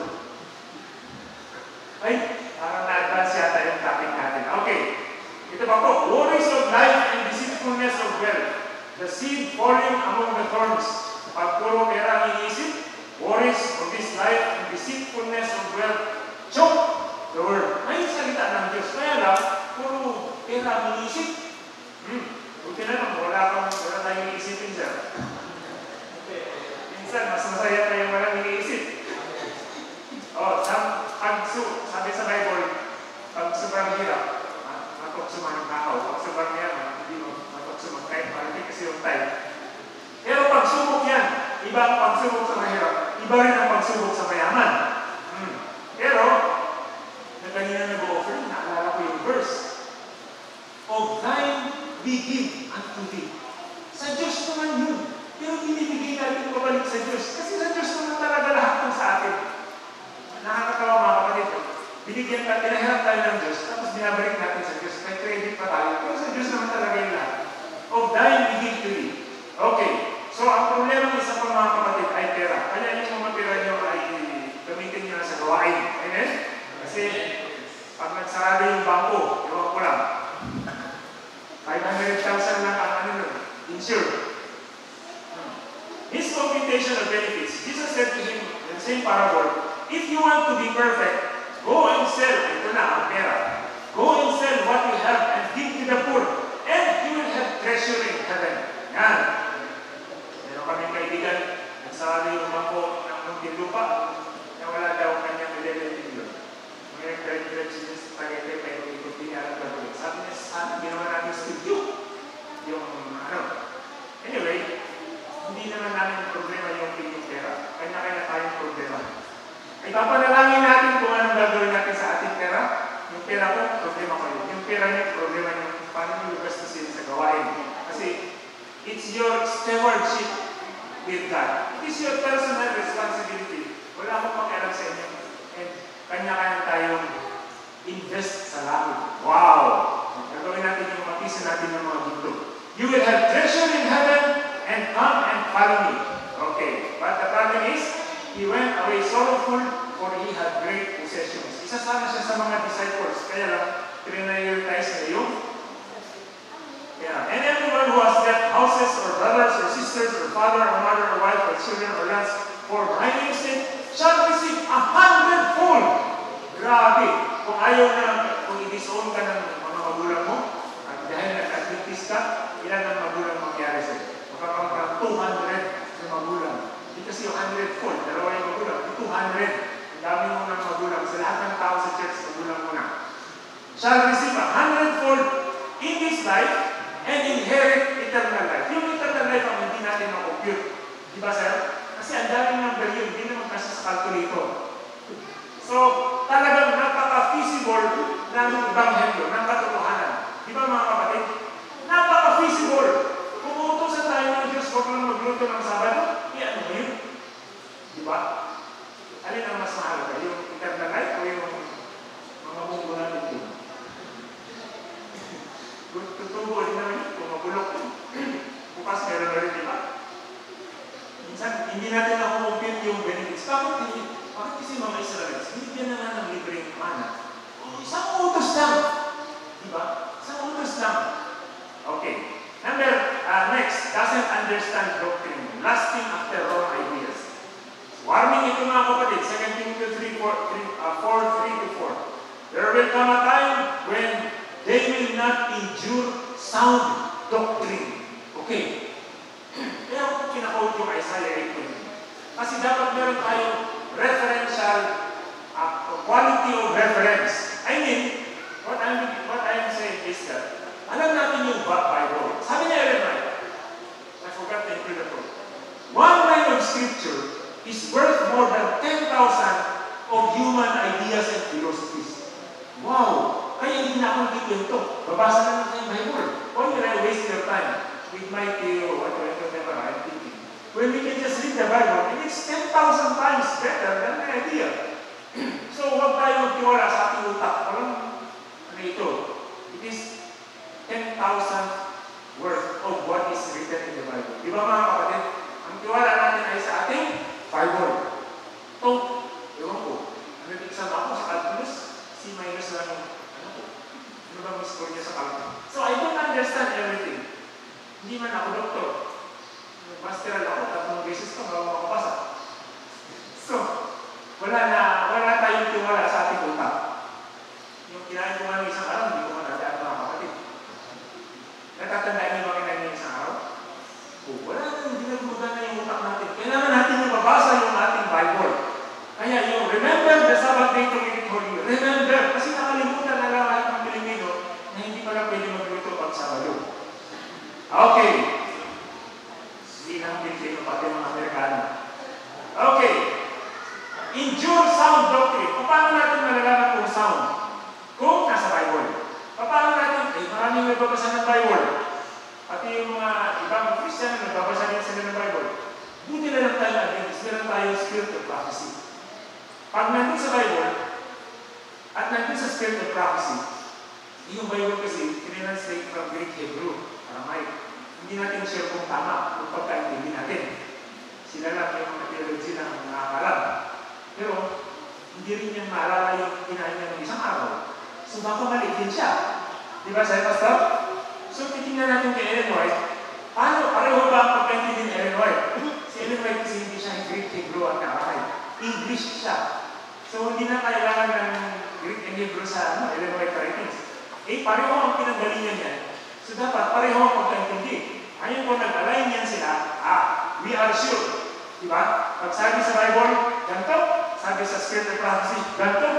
Ay, parang na-advance yata yung topic natin. Okay. Ito pa po. Worries of life and deceitfulness of wealth. The seed falling among the thorns. Pag puro pera ang iniisip, worries of this life and deceitfulness of wealth choke the word. May salita ng Diyos. Kaya lang, puro pera ang iniisip. Buti na lang, wala tayong iniisipin dyan. Minsan, mas masaya tayong walang iniisip. Sabi sa Bible, pag sobrang hirap, matok sumang tao. Pag sobrang yaman, hindi matok sumang kahit marami kasi yung time. Pero pagsubok yan, iba ang pagsubok sa mahirap, iba rin ang pagsubok sa mayaman. Pero, na kanina nag-o-offer, naalala ko yung verse. Of thine we give unto thee. Sa Diyos naman yun. Pero binibigay natin pabalik sa Diyos. Kasi sa Diyos naman talaga lahat ng sa atin. Nakakatawa mga kapatid. Binigyan tayo, pinahirap tayo ng Diyos, tapos binabalik natin sa Diyos. May credit pa tayo. Pero sa Diyos naman talaga yung lahat. Of thine we give to thee. Okay. So, ang problema ng isa pang mga kapatid ay pera. Kaya yung mga pera nyo ay gamitin nyo na sa gawain. Amen? Kasi, pag nagsarado yung bangko, ewan ko lang, 500,000 lang ang ano nun, insure. His computation of benefits, Jesus said to him in the same parable, if you want to be perfect, go and sell, ito na ang pera, go and sell what you have and give to the poor, and you will have treasure in heaven. Yan. Meron kaming kaibigan, nagsarado yung bangko ng munting lupa, na wala daw kanyang 11 million. Ngayon, kaya Jesus tagaytay pero ikot din niya ang gagawin. Sabi niya, sana ginawa natin studio. Yung Anyway, hindi naman namin problema yung pera. Kanya-kanya tayong problema. Ay papanalangin natin kung anong gagawin natin sa ating pera. Yung pera ko, problema ko yun. Yung pera niya, problema niya. Paano nyo gastusin sa gawain? Kasi it's your stewardship with God. It is your personal responsibility. Wala akong pakialam sa inyo. And kanya-kanya tayong invest sa langit. Wow! Gagawin natin yung mapisa natin ng mga ginto. You will have treasure in heaven and come and follow me. Okay. But the problem is, he went away sorrowful for he had great possessions. Isa sana siya sa mga disciples. Kaya lang, prioritize na yung and everyone who has left houses or brothers or sisters or father or mother or wife or children or lands for my name's sake shall receive 100-fold. Grabe. Kung ayaw na, kung i-disown ka ng mga magulang mo, at dahil nag-adventist ka, ilan ang magulang mangyari sa'yo? Makakampang 200 na magulang. Hindi kasi yung 100-fold, dalawa yung magulang. 200. Ang dami mo ng magulang. Sa lahat ng tao sa church, magulang mo na. Shall receive 100-fold in this life and inherit eternal life. Yung eternal life ang hindi natin ma-compute. Di ba, sir? Kasi ang daming number yun, hindi naman kasi sa calculator. So, talagang napaka-feasible ng ebanghelyo, ng katotohanan. Di ba mga kapatid? Napaka-feasible. Kung uutusan tayo ng Diyos, huwag lang magluto ng Sabado, ano mo yun? Di ba? Alin ang mas mahalaga? Yung eternal life o yung mga munggo natin yun? Tutubo din naman yun, kung mabulok yun. Bukas meron na rin, di ba? Minsan, hindi natin na-compute yung benefits. Bakit kasi mga Israelites, binigyan na nga ng libreng mana? Isang utos lang. Diba? Isang utos lang. Okay. Next, doesn't understand doctrine. Lasting after wrong ideas. Warning ito mga kapatid, 2 Timothy 4:3-4. There will come a time when they will not endure sound doctrine. Okay. Kaya ako kinakount yung Isaiah 8:20. Kasi dapat meron tayong referential quality of reference. I mean, what I'm saying is that alam is worth more than 10,000 of human ideas and philosophies. Wow! Kaya hindi na akong kikwento. Babasa na natin yung Bible. Why will I waste your time with my theory or whatever I'm thinking? When we can just read the Bible, and it's 10,000 times better than my idea. So, huwag tayo magtiwala sa ating utak. Walang ano ito. It is 10,000 worth of what is written in the Bible. Di ba mga kapatid? Ang tiwala natin ay sa ating Bible. Ito, ewan ko, nag-exam ako sa calculus, C- lang yung, ano bang score niya sa calculus? So I don't understand everything. Hindi man ako doktor. Masteral ako, 3 beses ko bago makapasa. So, wala tayong tiwala sa ating utak. Yung kinain ko man isang araw, hindi ko matandaan mga kapatid. Natatandaan niyo ba kinain niyo isang araw? Wala na, hindi na gumagana yung utak natin. Kailangan natin yung mabasa yung ating Bible. Kaya yung remember the Sabbath day to make it holy. Remember, kasi nakalimutan na lang lahat ng Pilipino na hindi pala pwede magluto pag Sabado. Okay. Sinang Pilipino pati mga Amerikano. Okay. Endure sound doctrine. Paano natin malalaman kung sound? Kung nasa Bible. Paano natin? Maraming nagbabasa ng Bible. Pati yung mga ibang Christian na nagbabasa din sila ng Bible. Buti na lang tayo Adventist. Meron tayo spirit of prophecy. Pag nandun sa Bible, at nandun sa spirit of prophecy, yung Bible kasi, tinranslate from Greek, Hebrew, Aramaic. Hindi natin sure kung tama, kung pagkaintindi natin. Sila lang yung mga theology na nakakalam. Pero, hindi rin niya maalala yung kinain niya ng isang araw. So, baka mali din siya. Di ba, Sir Pastor? So, titingnan natin kay Ellen White, paano, pareho ba ang pagkaintindi ni Ellen White? Si Ellen White kasi hindi siya Greek, Hebrew, at Aramaic. English siya. So, hindi na kailangan ng Greek and Hebrew sa Ellen White writings. Pareho ang pinanggalingan niya. So, dapat pareho ang pagkaintindi. Ngayon po, nag-align yan sila, we are sure. Diba? Pag sabi sa Bible, ganito. Sabi sa Spirit of Prophecy, ganito.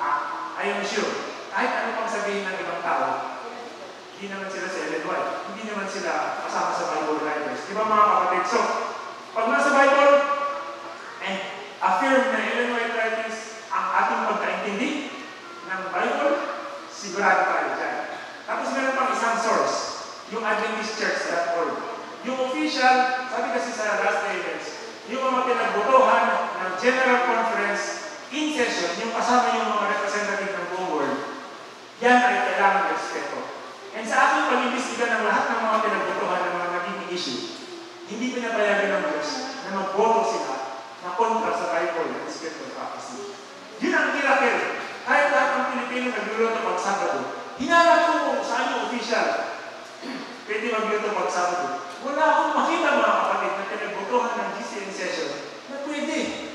I am sure. Kahit ano pang sabihin ng ibang tao, hindi naman sila sa Ellen White. Hindi naman sila kasama sa Bible writers. Diba mga kapatid? So, pag nasa Bible, and affirm na Ellen White writings ang ating pagkaintindi ng Bible, sigurado tayo dyan. Tapos meron pang isang source, yung AdventistChurch.org. Yung official, sabi kasi sa last day events, yung mga pinagbotohan ng General Conference in session, yung kasama yung mga representative ng buong world, yan ay kailangan respeto. And sa ating pag-imbestiga ng lahat ng mga pinagbotohan ng mga naging issue, hindi pinapayagan ng Diyos na magboto sila na kontra sa Bible and Spirit of Prophecy. Yun ang miracle. Kahit lahat ng Pilipino nagluluto pag Sabado, hinanap ko kung saan yung official pwede magluto pag Sabado. Wala akong makita mga kapatid na pinagbotohan ng GCN session na pwede.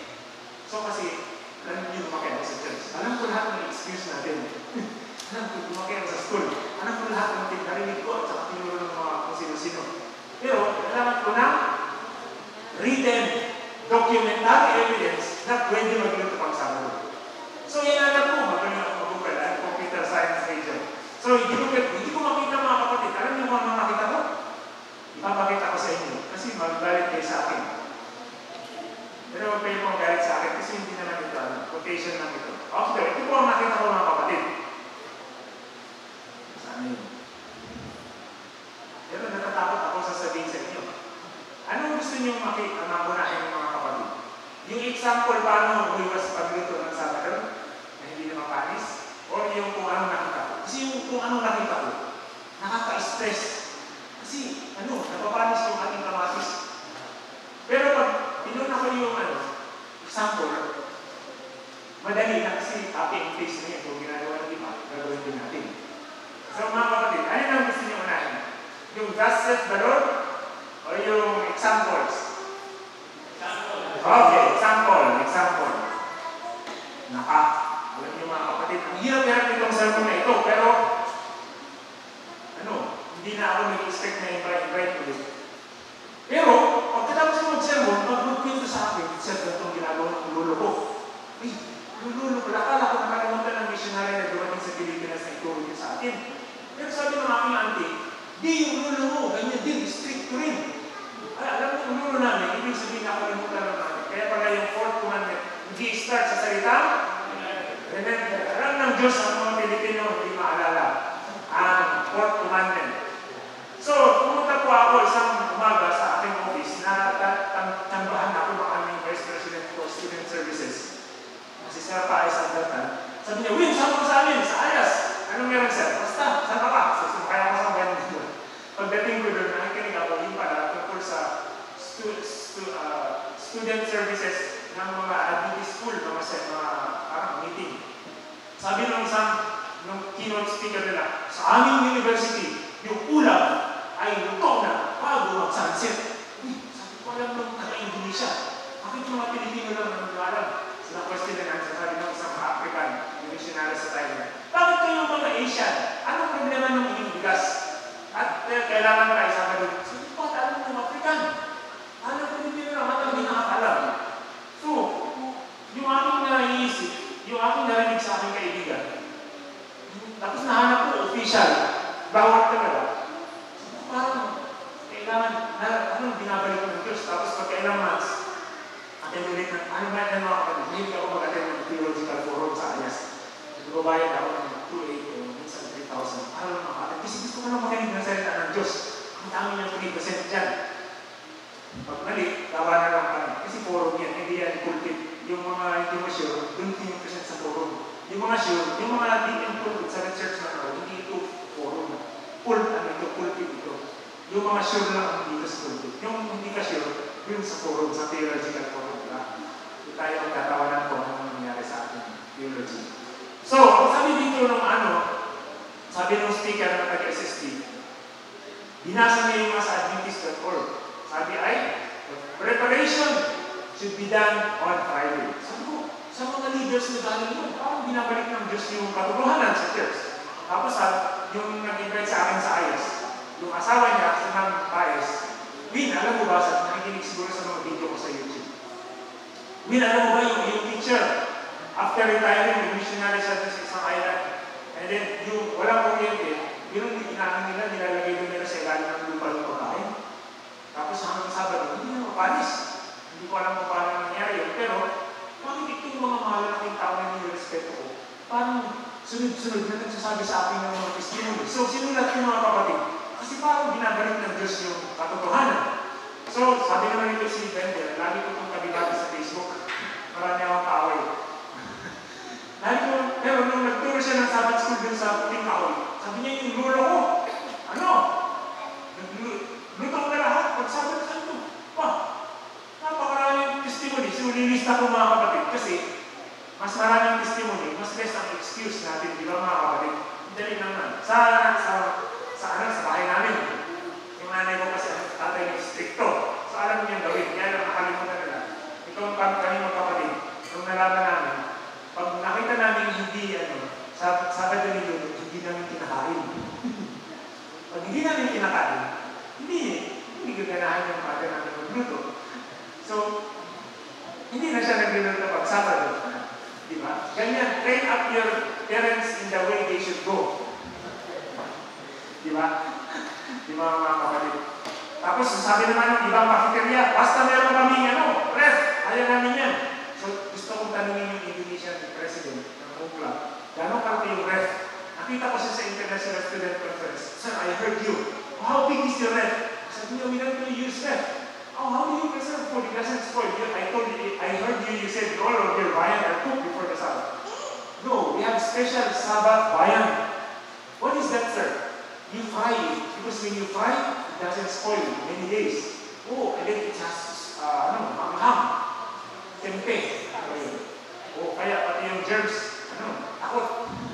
So kasi, alam niyo lumaki ako sa church. Alam ko lahat ng excuse natin. Alam ko lumaki ako sa school. Alam ko lahat ng narinig ko at saka tinuro ng mga kung sino-sino. Pero, kailangan ko na written documentary evidence na pwede magluto pag Sabado. So, yan alam ko. Magaling ako mag-google. I'm computer science major. So, hindi ko makita mga kapatid. Alam niyo kung ano makita ko? Ipapakita ko sa inyo. Kasi magalit kayo sa akin. Pero huwag kayo mga galit sa akin kasi hindi naman ito. Quotation lang ito. After, ito po ang nakita ko mga kapatid. Saan yun? Pero natatakot ako sasabihin sa inyo. Anong gusto niyo makita makunahin mga kapatid? Yung example paano humiwas pagluto ng Sabado na hindi na mapanis? O yung kung anong nakita ko? Kasi yung kung anong nakita ko, nakaka-stress. Kasi, napapanis yung ating kamatis. Pero pag pinuna ko yung example, madali na kasi copy and paste na yan. Kung ginagawa ng iba, gagawin din natin. So mga kapatid, ano ang gusto niyo unahin? Yung thus saith the Lord o yung examples? Okay, example. Alam niyo mga kapatid, ang hirap-hirap itong sermon na ito, pero hindi na ako nag-expect na invite ulit. Pero, pagkatapos ko mag-sermon, mag-kwento sa akin, sir, itong ginagawa ng lulo ko. Ay, lulo ko. Akala ko nakalimutan ng missionary na dumating sa Pilipinas na ituro niya sa atin. Pero sabi ng aking auntie, di yung lulo mo, ganyan din, strict ko rin. Alam mo, yung lulo namin, ibig sabihin nakalimutan ng namin. Kaya pala yung start sa salitang remember. Alam ng Diyos ang mga Pilipino hindi maalala ang fourth commandment. So, pumunta po ako isang umaga sa aking office na tambahan ako ng aming Vice President for Student Services. Si Sir Paes at Datan. Sabi niya, Win, saan mo sa amin? Sa Ayas. Anong meron, Sir? Basta, saan ka pa? So, kaya ko sa ganyan doon. Pagdating ko doon, nakikinig ako yung pala tungkol sa student services ng mga Adventist school, mga parang meeting. Sabi nung isang keynote speaker nila, sa aming university, yung ulam ay luto na bago mag-sunset. Sabi ko, alam nung taga-Indonesia. Bakit yung mga Pilipino lang na nag-aaral? Sila question na natin, sabi ng isang African, yung missionary sa Thailand. Bakit kayo mga Asian? Anong problema ng inyong bigas? At kailangan tayo sa doon. Sabi ko, alam ng African. Alam Pilipino naman ang hindi nakakalam. So, yung aming naiisip, yung aming narinig sa aking kaibigan, tapos nahanap ko official, bawat talaga. So, parang kailangan, binabalik ko ng Diyos. Tapos pagka ilang months, attend ulit ng, ano ba yan mga kapatid? Hindi ako mag-attend ng theological forum sa Ayas. Nagbabayad ako ng 2,800 o minsan 3,000. Para lang makatid. Kasi gusto ko lang makinig ng salita ng Diyos. Ang dami niyang 3% dyan. Pag mali, tawa na lang kami. Kasi forum yan, hindi yan pulpit. Yung mga hindi mo sure, doon 10% sa forum. Yung mga sure, yung mga DM pulpit sa church na ito, hindi ito forum. Pulpit ito. Yung mga sure lang ang dito sa pulpit. Yung hindi ka sure, yun sa forum, sa theological forum. Hindi tayo magtatawanan po ano nangyari sa ating theology. So, sabi dito ng sabi ng speaker ng taga-SSD, binasa niya yung mga sa Adventist.org. Sabi ay, preparation should be done on Friday. Sabi ko, sa mga leaders na galing mo, parang binabalik ng Diyos yung katotohanan sa church. Tapos yung nag-invite sa akin sa Ayas, yung asawa niya, si Ma'am Paes, Win, alam mo ba, nakikinig siguro sa mga video ko sa YouTube. Win, alam mo ba yung teacher, after retiring, yung missionary siya sa isang island, and then yung walang kuryente, yun yung inahan nila, nilalagay doon nila sa ilalim ng lupa ng pagkain. Tapos hanggang Sabado, hindi na mapalis. Hindi ko alam kung paano nangyari yun. Pero, bakit ito yung mga mahalaking tao na nirespeto ko? Parang sunod-sunod na nagsasabi sa akin ng mga testimony. So, sinulat yung mga kapatid. Kasi parang binabalik ng Diyos yung katotohanan. So, sabi naman ito si Bender, lagi ko itong kabibati sa Facebook. Marami akong kaaway. Pero nung nagturo siya ng Sabbath school dun sa Puting Kahoy, sabi niya yung lolo ko, luto na lahat, pagsabi sa ito. Napakaraming testimony. So, nilista ko mga kapatid kasi mas maraming testimony, mas less ang excuse natin, di ba mga kapatid? Dali naman. Sa bahay namin, yung nanay ko kasi ang tatay ng stricto. So, alam niya gawin. Kaya lang nakalimutan nila. Ito ang kami mga kapatid. Nung nalaman namin, pag nakita namin hindi, Sabado ni Lolo, hindi namin kinakain. Pag hindi namin kinakain, hindi gaganahan yung mother namin magluto. So, hindi na siya nagluluto pag Sabado. Di ba? Ganyan, train up your parents in the way they should go. Di ba? Di ba mga kapatid? Tapos, sabi naman ng ibang cafeteria, basta meron kami ref, ayaw namin yan. So, gusto kong tanungin yung Indonesian President ng UCLA, gano'ng kalaki yung ref? Nakita ko siya sa International Student Conference. Sir, I heard you. How big is your ref? Sabi niya, we don't really use ref. Oh, how do you preserve food? It doesn't spoil. I heard you said all of your bayan are cooked before the Sabbath. No, we have special Sabbath bayan. What is that, sir? You fry it. Because when you fry, it doesn't spoil many days. Oh, and then it has, manghang. Tempe. Oh, kaya pati yung germs, takot.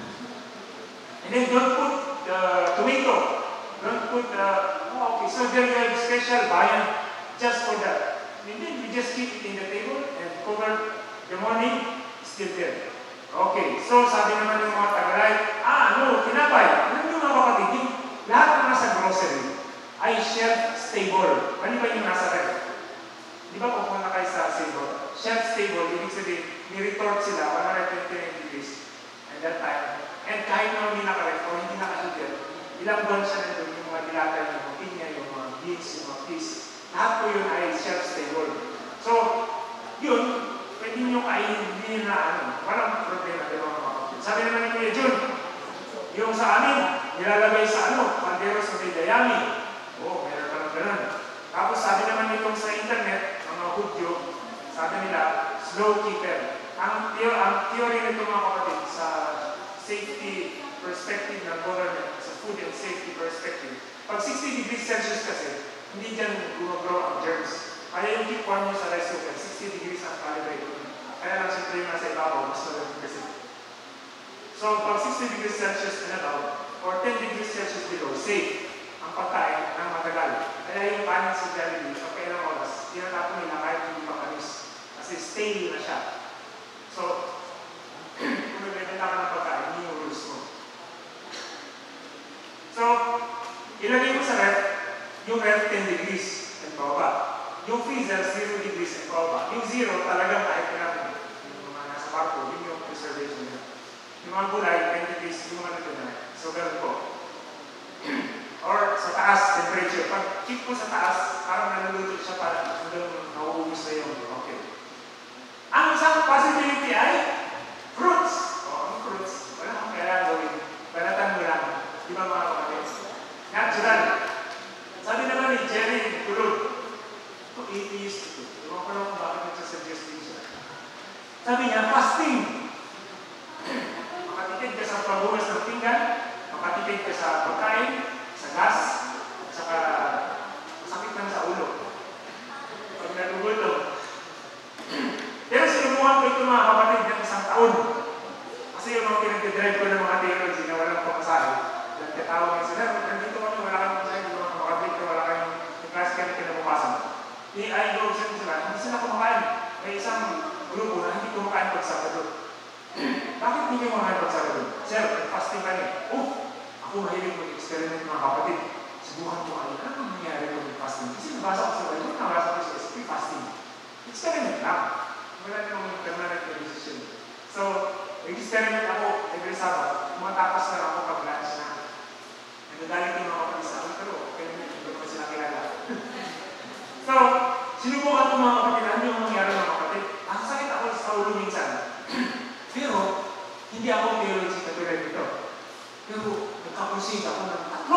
And then don't put tomato. Don't put, okay, so there you have special bayan just for that. And then we just keep it in the table and cover the morning, still there. Okay, so sabi naman ng mga Tagaray, tinapay. Alam niyo mga kapatid, lahat ng nasa grocery ay shelf-stable. Mali ba yung nasa ref? Di ba kung na kayo sa stable? Shelf-stable, ibig sabihin, ni-retort sila 129 degrees at that time. And kahit na hindi naka-ref o hindi naka-heater, ilang buwan siya nandun yung mga dilatay, yung mga pinya, yung mga beans, yung mga fish. Lahat po yun ay shelf-stable. So, yun, pwede nyo kainin, hindi na walang problema, di ba mga kapatid? Sabi naman ni Kuya Jun, yung sa amin, nilalagay sa pandero sa may dayami. Oo, meron pa ng ganun. Tapos sabi naman nitong sa internet, mga Hudyo, sabi nila, slow keeper. Ang theory nito mga kapatid sa safety perspective ng government, sa food and safety perspective, pag 60 degrees Celsius kasi, hindi dyan gumagrow ang germs. Kaya yung keep warm nyo sa rice cooker, 60 degrees ang calibrate. Kaya lang siyempre yung nasa ibabaw, mas malamig kasi. So, pag 60 degrees Celsius and above, or 10 degrees Celsius below, safe ang pagkain ng matagal. Kaya yung kanin sa Jollibee, pag kailang oras, tinatapon nila kahit hindi makanis. Kasi stale na siya. So, kung nagdadala ka ng pagkain, hindi yung rules mo. So, ilagay mo sa ref, yung ref 10 degrees and baba. Yung freezer, 0 degrees and baba. Yung 0, talagang kahit kailangan. Yung mga nasa barco, yun yung preservation nila. Yung mga gulay, 10 degrees, yung mga nito na. So, ganun po. Or sa taas, temperature. Pag keep mo sa taas, parang naluluto siya para hanggang nauubos na yung okay. Ang isang possibility ay fruits. Ang fruits. Wala kang kailangan gawin. Balatan mo lang. Di ba mga kapatid? Natural. Sabi naman ni Jerry Tulud, ito 80 years ito. Ewan ko lang kung bakit nagsasuggest din siya. Sabi niya, fasting. Makatipid ka sa pagbukas ng pinggan, makatipid ka sa pagkain, sa gas, at saka masakit lang sa ulo. Pag nagugutom. Pero sinubukan ko ito mga kapatid ng isang taon. Kasi yung mga pinag-drive ko ng mga theology na walang pamasahe, nagkatawag sila, nandito kami, wala kang pamasahe, hindi mga kapatid ka, wala kang klase kami kinabukasan. I go sila, hindi sila kumakain. May isang grupo na hindi kumakain pag Sabado. Bakit hindi kayo kumakain pag Sabado? Sir, fasting ka niya. Ako mahilig mag-experiment mga kapatid. Subukan ko kayo, ano nangyayari kung fasting? Kasi nabasa ko sa Bible, nabasa ko sa SP fasting. Experiment lang. Wala namang permanent decision. So, nag-experiment ako every Sabbath. Tumatakas na ako pag-lunch na. Nagagalit yung mga kapatid sa akin, pero okay naman, hindi ko sila kilala. So, sinubukan ko mga kapatid, ano yung mangyari mga kapatid? Ang sakit ako sa ulo minsan. Pero, hindi ako theology katulad nito. Pero, nagkaproceed ako ng tatlo.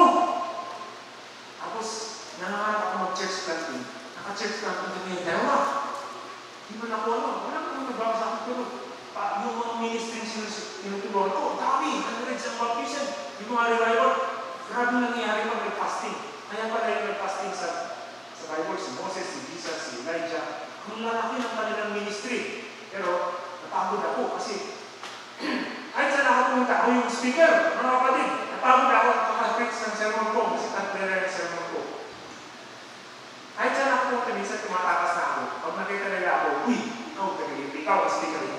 Tapos, nangangarap ako mag-church planting. Naka-church planting kami yung dalawa. Hindi mo nakuha mo. Wala kang nagbawa sa akin. Pero, yung mga ministry sinutubuhan ko, dami, hundreds ang baptism. Yung mga revival, grabe nangyayari pag nag-fasting. Kaya pala yung nag-fasting sa Bible, si Moses, si Jesus, si Elijah. Ang lalaki ng kanilang ministry. Pero, napagod ako kasi kahit saan ako pumunta, ako yung speaker, mga kapatid. Napagod ako at makapreach ng sermon ko kasi tatlera yung sermon ko. Kahit saan ako pumunta, minsan tumatakas na ako. Pag nakita nila ako, uy, ikaw ang speaker mo.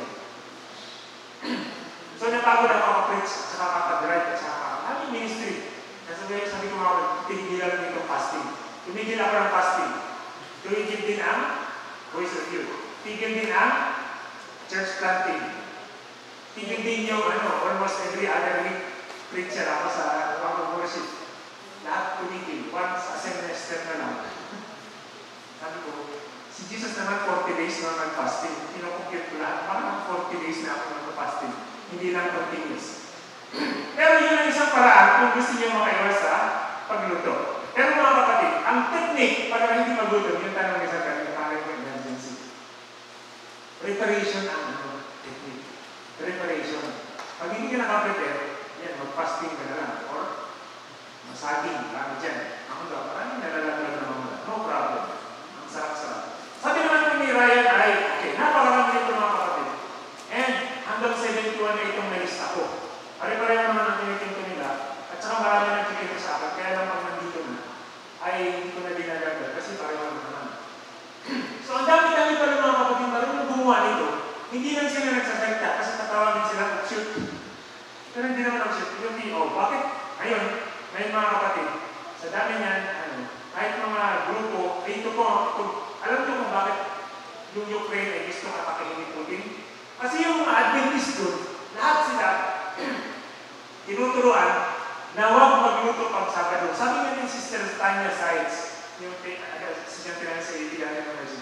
So, napagod ako makapreach at saka kakadrive at saka aming ministry. Sabi ko mga tinigilan nito fasting. Tumigil ako ng fasting. Tumigil din ang voice of youth. Tigil din ang church planting. Tigil din yung almost every other week preacher ako sa worship. Lahat tumigil. Once a semester na lang. Sabi ko, si Jesus naman 40 days na nag-fasting. Pinakompute ko lahat. Parang 40 days na ako nag-fasting. Hindi lang continuous. Pero yun ang isang paraan kung gusto niyo makaiwas sa pagluto. Pero mga kapatid, ang technique para hindi magluto, yung tanong niya sa kanya, parang yung emergency. Preparation ang technique. Preparation. Pag hindi ka nakaprepare, yan, mag-fasting ka na lang. Or masaging, marami dyan. Ako daw, maraming nalalaglag na mga no problem. Ang sarap-sarap. Sabi naman ni Ryan ay, okay, napakarami nito mga kapatid. And hanggang 71 na itong nalista ko. Pare-pareho naman ang tinitinto nila. At saka marami nang tikinto sa akin. Kaya lang pag nandito na, ay hindi ko na dinagagad. Kasi pareho naman. So ang dami-dami pa rin mga kapatid, marunong gumawa nito. Hindi lang sila nagsasalita kasi tatawagin sila shoot. Pero hindi naman shoot. Yung bakit? Ngayon mga kapatid, sa dami niyan, kahit mga grupo, dito po, alam niyo kung bakit yung Ukraine ay gusto katakihin ni Putin? Kasi yung mga Adventist doon, lahat sila tinuturuan na huwag magluto pag Sabado. Sabi nga ni Sister Tanya Sides, yung estudyante namin sa ABI University,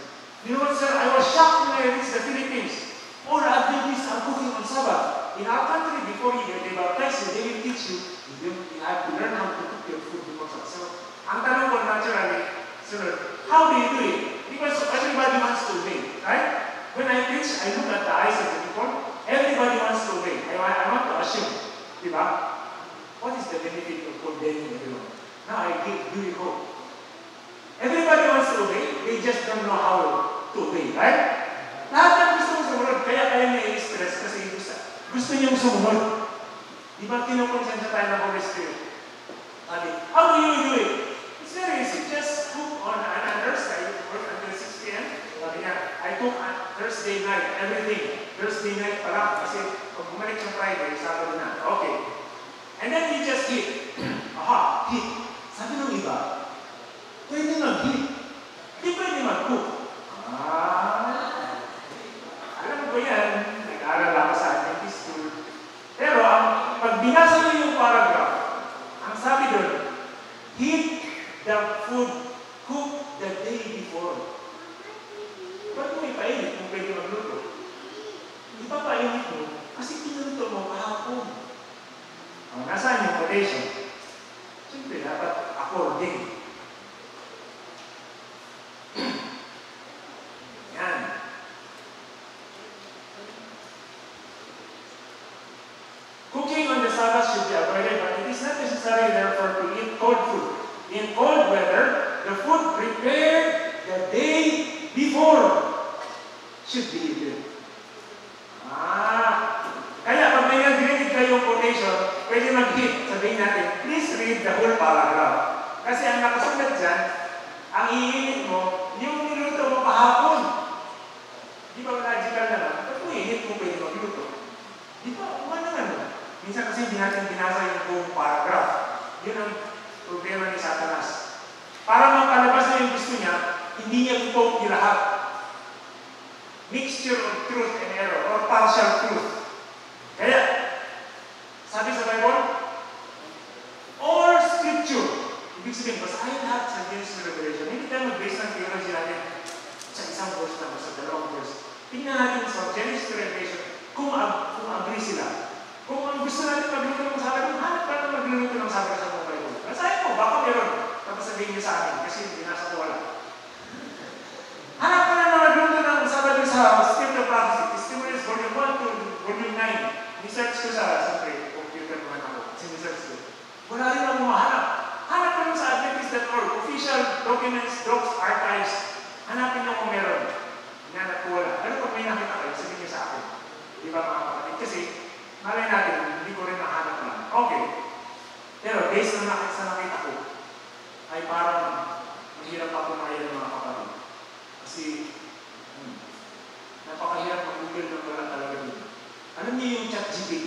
You know what, sir? I was shocked when I reached the Philippines. All Adventists are cooking on Sabbath. In our country, before you get baptized, they will teach you. You have to learn how to cook your food before Sabbath. So, ang tanong ko naturally, sir, how do you do it? Because everybody wants to obey, right? When I preach, I look at the eyes of the people. Everybody wants to obey. I want to assume, diba? What is the benefit of condemning everyone? Now I give you hope. Everybody wants to obey, they just don't know how to obey, right? Lahat ng gusto mong sumunod, kaya nai-stress kasi gusto niyong sumunod. Di ba kinukonsensya tayo ng Holy Spirit? How do you do it? It's very easy. Just cook on an Thursday, work until 6 p.m. Sabi niya, I cook on Thursday night, everything. Thursday night pa lang kasi pag bumalik sa Friday, Sabado na. Okay. And then you just heat. Aha, heat. Sabi ng iba, pwede mag-heat. Di pwede mag-cook. Alam mo ba yan? Nag-aaral ako sa Adventist school. Pero pag binasa mo yung paragraph, ang sabi doon, heat the food, cook the day before. Ba't mo ipainit kung pwede magluto? Hindi pa painit mo kasi pinuluto mo kahapon. Nasaan yung quotation? Siyempre, dapat according. Yan. Cooking on the Sabbath should be avoided, but it is not necessary, therefore, to eat cold food. In cold weather, the food prepared the day before should be eaten. Kaya pag may nag-read kayong quotation, pwede mag-hit, sabihin natin, please read the whole paragraph. Kasi ang nakasulat dyan, ang iinit mo, yung niluto mo kahapon. Di ba logical naman? Pag mo iinit mo, pwede magluto. Di ba? Umano naman. Minsan kasi hindi natin binasa yung buong paragraph. Yun ang problema ni Satanas. Para mapalabas na yung gusto niya, hindi niya i-quote yung lahat. Mixture of truth and error, or partial truth. Kaya, sabi sa Bible, all scripture, ibig sabihin, basahin lahat sa Genesis and Revelation. Hindi tayo mag-base ng theology natin sa isang verse na sa dalawang verse. Tingnan natin sa Genesis and Revelation kung agree sila. Kung ang gusto natin magluto ng sabi, hanap ka na magluluto ng sabi sa mga Bible. Basahin mo, baka meron. Tapos sabihin niyo sa akin, kasi hindi nasa ko wala. Hanap ka na magluto ng sabi sa Script of Prophecy, Testimonies, Volume 1 to Volume 9. Research ko sa computer naman ako. Sinesearch ko. Wala rin ako mahanap. Hanap ko lang sa Adventist.org. Official documents, docs, archives. Hanapin nyo kung meron. Hinanap ko wala. Pero pag may nakita kayo, sabihin nyo sa akin. Di ba mga kapatid? Kasi, malay natin, hindi ko rin mahanap lang. Okay. Pero based na sa nakita ko, ay parang mahirap ako makaya ng mga kapatid. Kasi, napakahirap mag-google ng wala talaga dito. Alam niyo yung ChatGPT?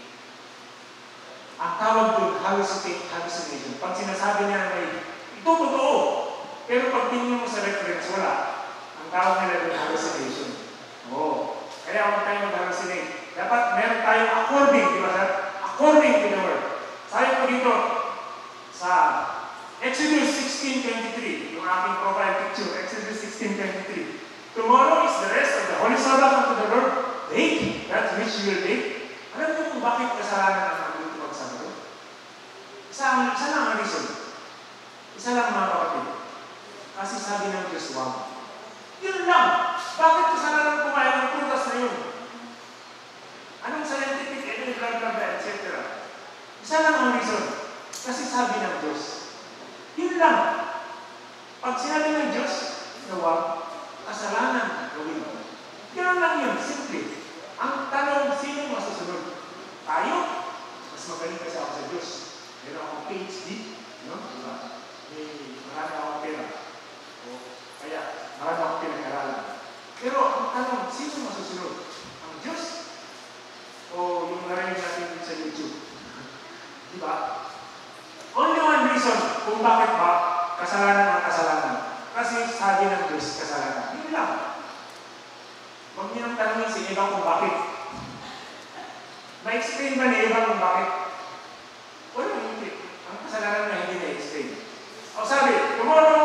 Ang tawag doon, hallucination. Pag sinasabi niya may, ito totoo. Pero pag tingin mo sa reference, wala. Ang tawag nila doon, hallucination. Oo. Kaya huwag tayo mag-hallucinate. Dapat meron tayong according, di ba sir? According to the word. Sabi ko dito, sa Exodus 16:23, yung aking profile picture, Exodus 16:23. Tomorrow is the rest of the Holy Sabbath unto the Lord. Bake, that which you will bake. Alam niyo kung bakit kasalanan ang magluto pag-Sabado? Isa lang ang reason. Isa lang mga kapatid. Kasi sabi ng Diyos, wag. Yun lang. Bakit kasalanan kumain ng prutas na yun? Anong scientific evidence, blah, blah, blah, etc. Isa lang ang reason. Kasi sabi ng Diyos. Yun lang. Pag sinabi ng Diyos na wag, kasalanan gawin mo. Ganun lang yun, simple. Ang tanong, sino masusunod? Tayo? Mas magaling kasi ako sa Diyos. Meron akong PhD, no? Diba? Marami akong pera. Kaya, marami akong pinag-aralan. Pero ang tanong, sino masusunod? Ang Diyos? O yung narinig natin sa YouTube? Diba? Only one reason kung bakit ba kasalanan ang kasalanan. Kasi sabi ng Diyos, kasalanan. Yun lang. Huwag niyo nang tanongin si Eva kung bakit. Ma-explain ba ni Eva kung bakit? Wala, hindi. Ang kasalanan na hindi na-explain. O sabi, tomorrow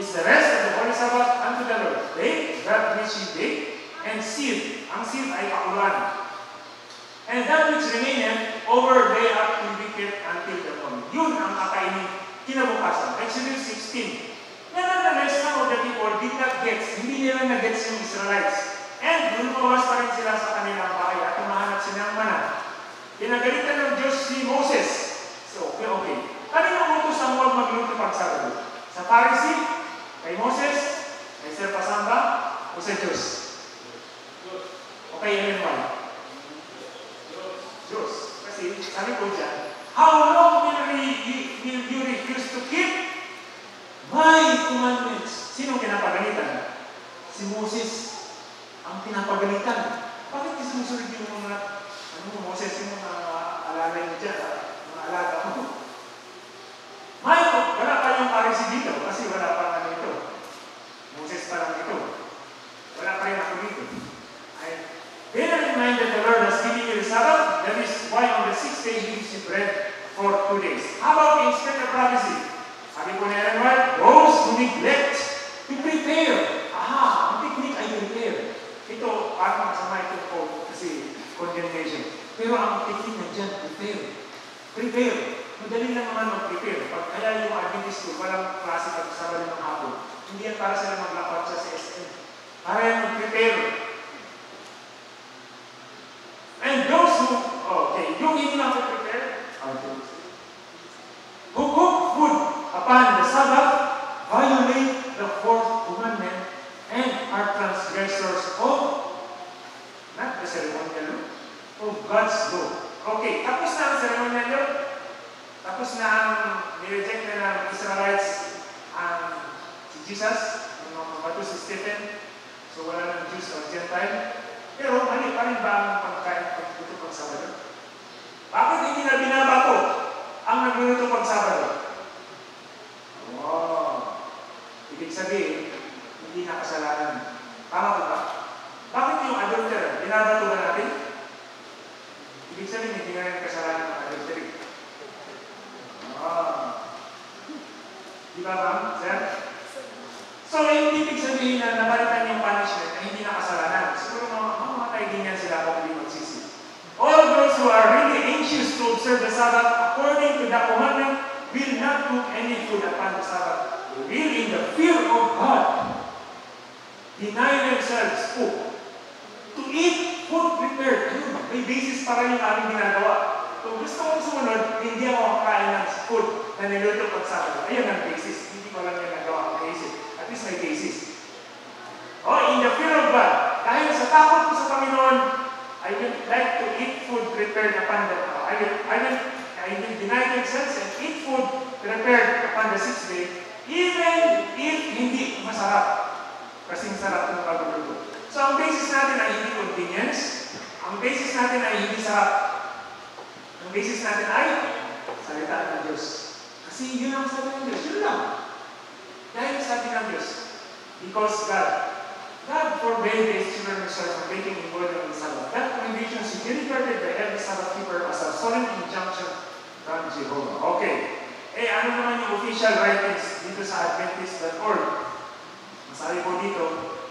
is the rest of the Holy Sabbath unto the Lord. Bake that which ye bake, and seed. Ang seed ay pakulan. And that which remaineth over day up to be kept until the morning. Yun ang kakainin kinabukasan. Exodus 16. Nevertheless, some of the people did not get, hindi nila na-gets yung Israelites. And lumawas pa rin sila sa kanilang bahay at tumahanap sila ng mana. Pinagalitan ng Diyos si Moses. So, okay. Kanino utos ang huwag magluto pag Sabado? Sa Pharisee, kay Moses, kay Sir Pasamba, o sa Diyos? O kay Ellen White? Diyos. Kasi sabi ko dyan, how long will you refuse to keep my commandments? Sinong pinapagalitan? Si Moses ang pinapagalitan. Bakit sinusunod yung mga Moses yung mga alalay mo dyan, mga alaga mo? Wala pa yung Pharisee dito kasi wala pa nga dito. Moses pa lang dito. Wala pa rin ako dito. Bear in mind that the Lord has given you the Sabbath. That is why on the 6th day He gives you bread for 2 days. How about the instead of prophecy? Sabi po ni Ellen White, those who neglect to prepare. Aha, ang technique ay prepare. Ito, parang masama itong code kasi condemnation. Pero ang technique na dyan, prepare. Prepare. Madali lang naman mag-prepare. Pag kaya yung Adventist school, walang klase pag Sabado ng hapon. Hindi yan para sila maglakad sa SM. Para yan mag-prepare. And those who, okay, yung hindi lang prepare, who cook food upon the Sabbath, violate the fourth commandment, and are transgressors of, not the ceremonial law, of God's law. Okay, tapos na ang ceremonial law, tapos na ang nireject na ng Israelites si Jesus, yung mga bato si Stephen, so wala ng Jews o Gentile. Pero mali pa rin ba ang pagkain pagluto pag Sabado? Bakit hindi na binabato ang nagluluto pag Sabado? Wow! Ibig sabihin, hindi na kasalanan. Tama ko ba? Bakit yung adulterer, binabato ba natin? Ibig sabihin, hindi na rin kasalanan ng adultery. Wow! Di ba ba, sir? So, yung ibig sabihin na nabalitan yung punishment ay hindi na kasalanan. Siguro mamamatay din yan sila kung hindi magsisi. All those who are really anxious to observe the Sabbath according to the commandment will not cook any food upon the Sabbath. They will, in the fear of God, deny themselves food. To eat food prepared. Ayun, may basis para yung aming ginagawa. Kung gusto kong sumunod, hindi ako makain ng food na niluto pag Sabbath. Ayun ang basis. Hindi ko lang yung nagawa ang basis. At least may basis. In the fear of God, dahil sa takot ko sa Panginoon, I will like to eat food prepared upon the I will deny themselves and eat food prepared upon the 6th day, even if hindi masarap. Kasing sarap ng pagluluto. So ang basis natin ay hindi convenience, ang basis natin ay hindi sarap. Ang basis natin ay salita ng Diyos. Kasi yun ang sabi ng Diyos, yun lang. Dahil sabi ng Diyos, because God forbade His children from making a word on the Sabbath. That prohibition is delivered by every Sabbath keeper as a solemn injunction from Jehovah. Okay. Ano naman yung official writings dito sa Adventist.org? Masabi po dito,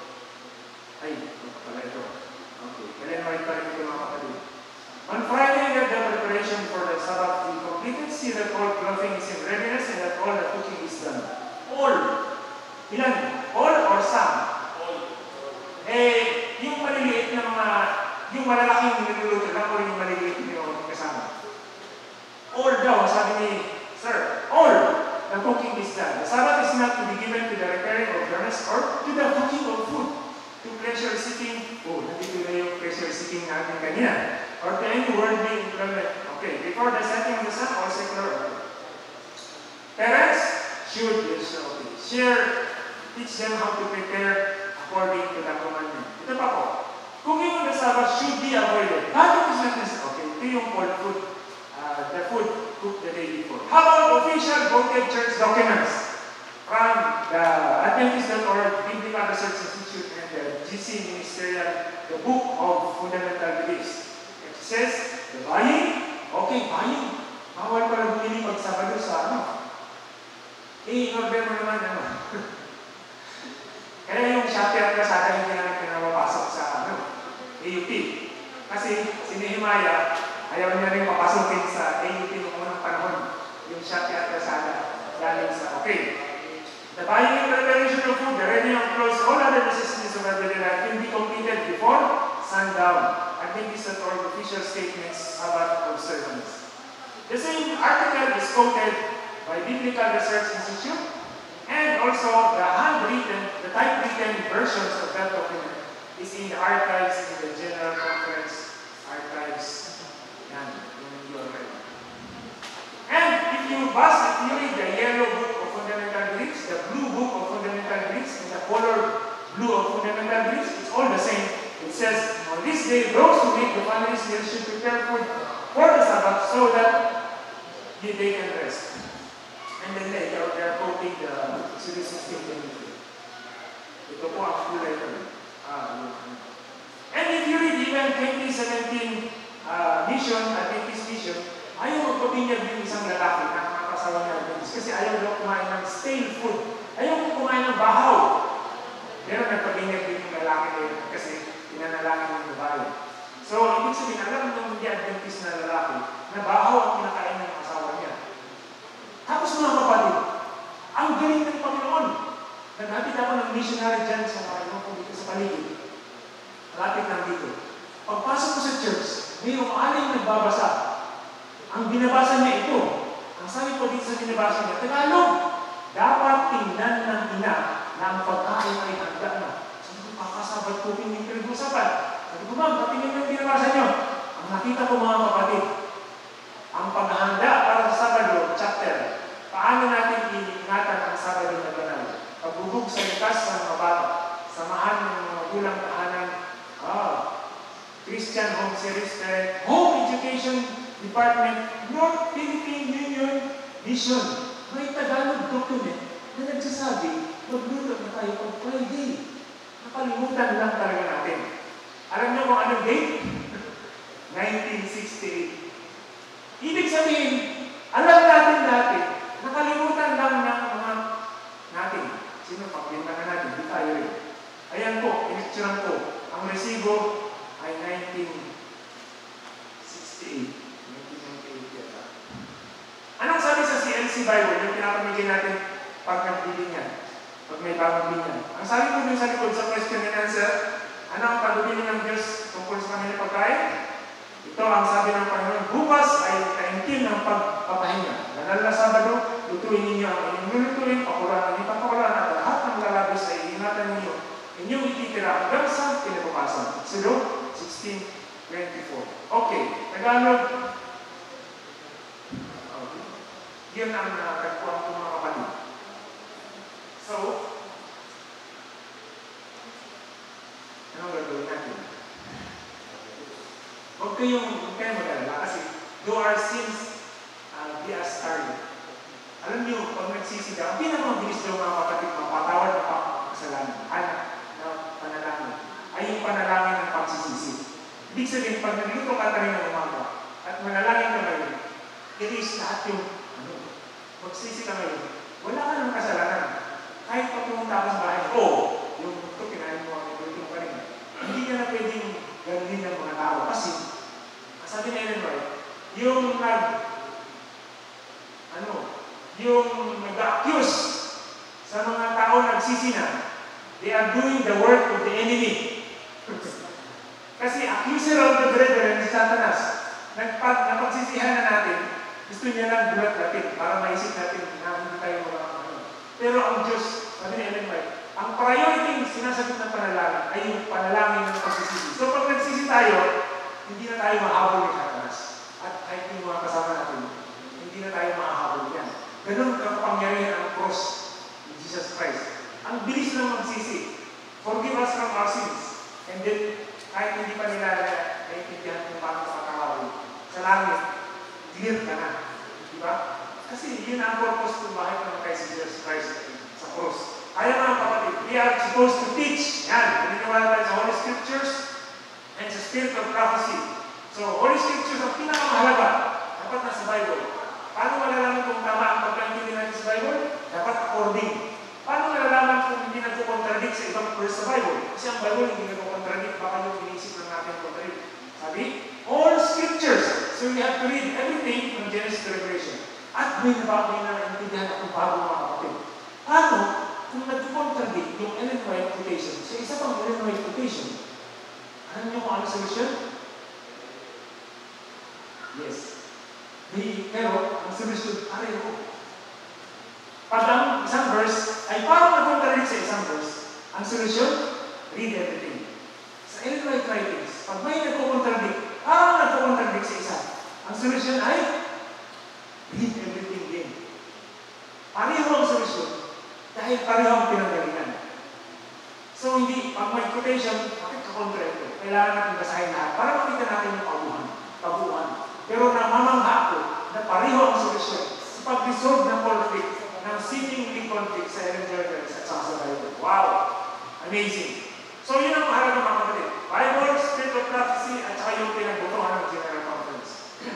pala ito. Okay. Kailan right pa rin ito mga kapatid. On Friday, the preparation for the Sabbath is completed. See that all clothing is in readiness and that all the cooking is done. All. Ilan? All or some? All. Yung maliliit na mga, yung malalaking niluluto lang o yung maliliit na kasama. All daw, sabi ni Sir, all the cooking is done. The Sabbath is not to be given to the repairing of garments or to the cooking of food, to pleasure seeking. Nandito na yung pleasure seeking natin kanina. Or to any worldly employment. Okay, before the setting of the sun or secular. Parents should teach them how to prepare according to the commandment. Ito pa po. Cooking on the Sabbath should be avoided. Not it is not necessary. Okay, ito yung cold food. The food cooked the day before. How about official voted church documents from the Adventist.org, Biblical Research Institute, and the GC Ministerial, the Book of Fundamental Beliefs? It says, the buying, okay, buying. Bawal pala bumili pag Sabado sa in-order mo naman Kasi si Nehemiah, ayaw niya rin papasukin sa AUP noong unang panahon. Yung Shopee at Lazada. Galing sa, okay. The buying and preparation of food, the ready of clothes, all other necessities of everyday life will be completed before sundown. I think these are all official statements about observance. The same article is quoted by Biblical Research Institute and also the handwritten, the typewritten versions of that document is in the archives in the General Conference Archives. Yan, yung URL. And if you read the yellow book of Fundamental Greeks, the blue book of Fundamental Greeks, and the color blue of Fundamental Greeks, it's all the same. It says, on this day, those who make the families meals should prepare food for the Sabbath so that they can rest. And then they are quoting the Exodus 16:23. Ito po ang full letter. And if you read even 2017 mission, Adventist mission, ayaw magpabinyag yung isang lalaki na nakakasawa niya Adventist kasi ayaw daw kumain ng stale food. Ayaw kumain ng bahaw. Pero nagpabinyag din yung lalaki na yun kasi pinanalangin ng babae. So, ibig sabihin, alam ng hindi Adventist na lalaki na bahaw ang kinakain ng asawa niya. Tapos mga kapatid, ang galing ng Panginoon. Naghatid ako ng missionary dyan sa dito sa paligid. Malapit lang dito. Pagpasok ko sa church, mayroong aling nagbabasa. Ang binabasa niya ito. Ang sabi ko dito sa binabasa niya, Tagalog, dapat tingnan ng ina na ang pagkain ay handa na. Sabi ko, kakasabat ko yung pinag-usapan. Sabi ko, ma'am, patingin yung binabasa niyo. Ang nakita ko mga kapatid, ang paghahanda para sa Sabado, chapter, paano natin iingatan ang Sabado na banal? Pagbubog sa likas sa mga bata, samahan ng mga magulang tahanan, Christian Home Series Parent, Home Education Department, North Philippine Union Mission. May Tagalog document na nagsasabi, magluto na tayo pag Friday. Nakalimutan lang talaga natin. Alam niyo kung anong date? 1968. Ibig sabihin, alam natin dati, nakalimutan lang ng mga natin. Sino pagbintangan natin? Di tayo rin. Ayan po, pinicturean ko. Ang resibo ay 1968. 1998 yata. Anong sabi sa CLC Bible, yung pinapamigay natin pag nagbili niya? Pag may bagong binyan. Ang sabi ko dun sa likod sa question and answer, ano ang pagubili ng Diyos tungkol sa kanila pagkain? Ito ang sabi ng Panginoon, bukas ay kaintin ng pagpapahinga. Banal na Sabado, lutuin ninyo ang inyong lulutuin, pakulaan ang ipapakulaan at lahat ng lalabis ay ingatan ninyo. Inyong ititira hanggang sa kinabukasan. Exodus 16:24. Okay, Tagalog. Okay. Yun ang nagkuhan ko mga kapatid. So, anong gagawin natin? Huwag kayo mag-alala kasi though our sins be as scarlet. Alam niyo, pag nagsisi ka, ang pinakamabilis daw mga kapatid, mapatawad ng kasalanan, na panalangin, ay yung panalangin ng pagsisisi. Ibig sabihin, pag nagluto ka tayo ng umaga, at manalangin ka ngayon, it is lahat yung, magsisi ka ngayon, wala ka ng kasalanan. Kahit pag pumunta ka sa bahay, yung ito, kinahin mo ang ito pa rin. Hindi ka na pwedeng gawin ng mga tao. Kasi, sabi na Ellen White, yung nag-accuse sa mga tao nagsisi na, they are doing the work of the enemy. Kasi accuser of the brethren, si Satanas, napagsisihan na natin, gusto niya lang gulat-latin para maisip natin na hindi tayo mga Pero ang Diyos, sabi ni Ellen White, ang priority sinasagot ng panalangin ay yung panalangin ng pagsisisi. So pag nagsisi tayo, hindi na tayo mahabol ng Satanas. At kahit yung mga kasama natin, hindi na tayo mahabol yan. Ganun kapangyarihan ang cross ni Jesus Christ. Ang bilis na magsisi. Forgive us from our sins. And then, kahit hindi pa nila naiintindihan kung paano makakawin, sa langit, clear ka na. Diba? Kasi yun ang purpose kung bakit naman kay Jesus Christ sa cross. Kaya mga kapatid, we are supposed to teach. Yan, pininiwala tayo sa Holy Scriptures and sa Spirit of Prophecy. So, Holy Scriptures ang pinakamahalaga. Dapat nasa Bible. Paano malalaman kung tama ang pagkaintindi natin sa Bible? Dapat according. Paano malalaman kung hindi nagkukontradict sa ibang verse sa Bible? Kasi ang Bible hindi nagkukontradict. Baka yung inisip lang natin kontradict. Sabi, all scriptures. So we have to read everything from Genesis to Revelation. At may naintindihan akong bago mga kapatid. Paano kung nag-contradict yung Ellen White quotation? So isa pang Ellen White quotation. Alam niyo kung ano solusyon? Yes. Pero, ang solusyon, pareho. Pag ang isang verse ay parang nag-contradict sa isang verse, ang solusyon, read everything. Sa Ellen White writings, pag may nag-contradict, parang nag-contradict sa isa, ang solusyon ay read everything din. Pareho ang solusyon dahil pareho ang pinanggalingan. So hindi, pag may quotation, bakit kakontra ito? Kailangan natin basahin lahat para makita natin yung kabuuan. Pero namamangha ako na pareho ang solusyon sa pag-resolve ng conflict, ng seemingly conflict sa Ellen White at sa Bible. Wow! Amazing! So yun ang mahalaga mga kapatid. Bible, Spirit of Prophecy, at saka yung pinagbutuhan ng General Conference.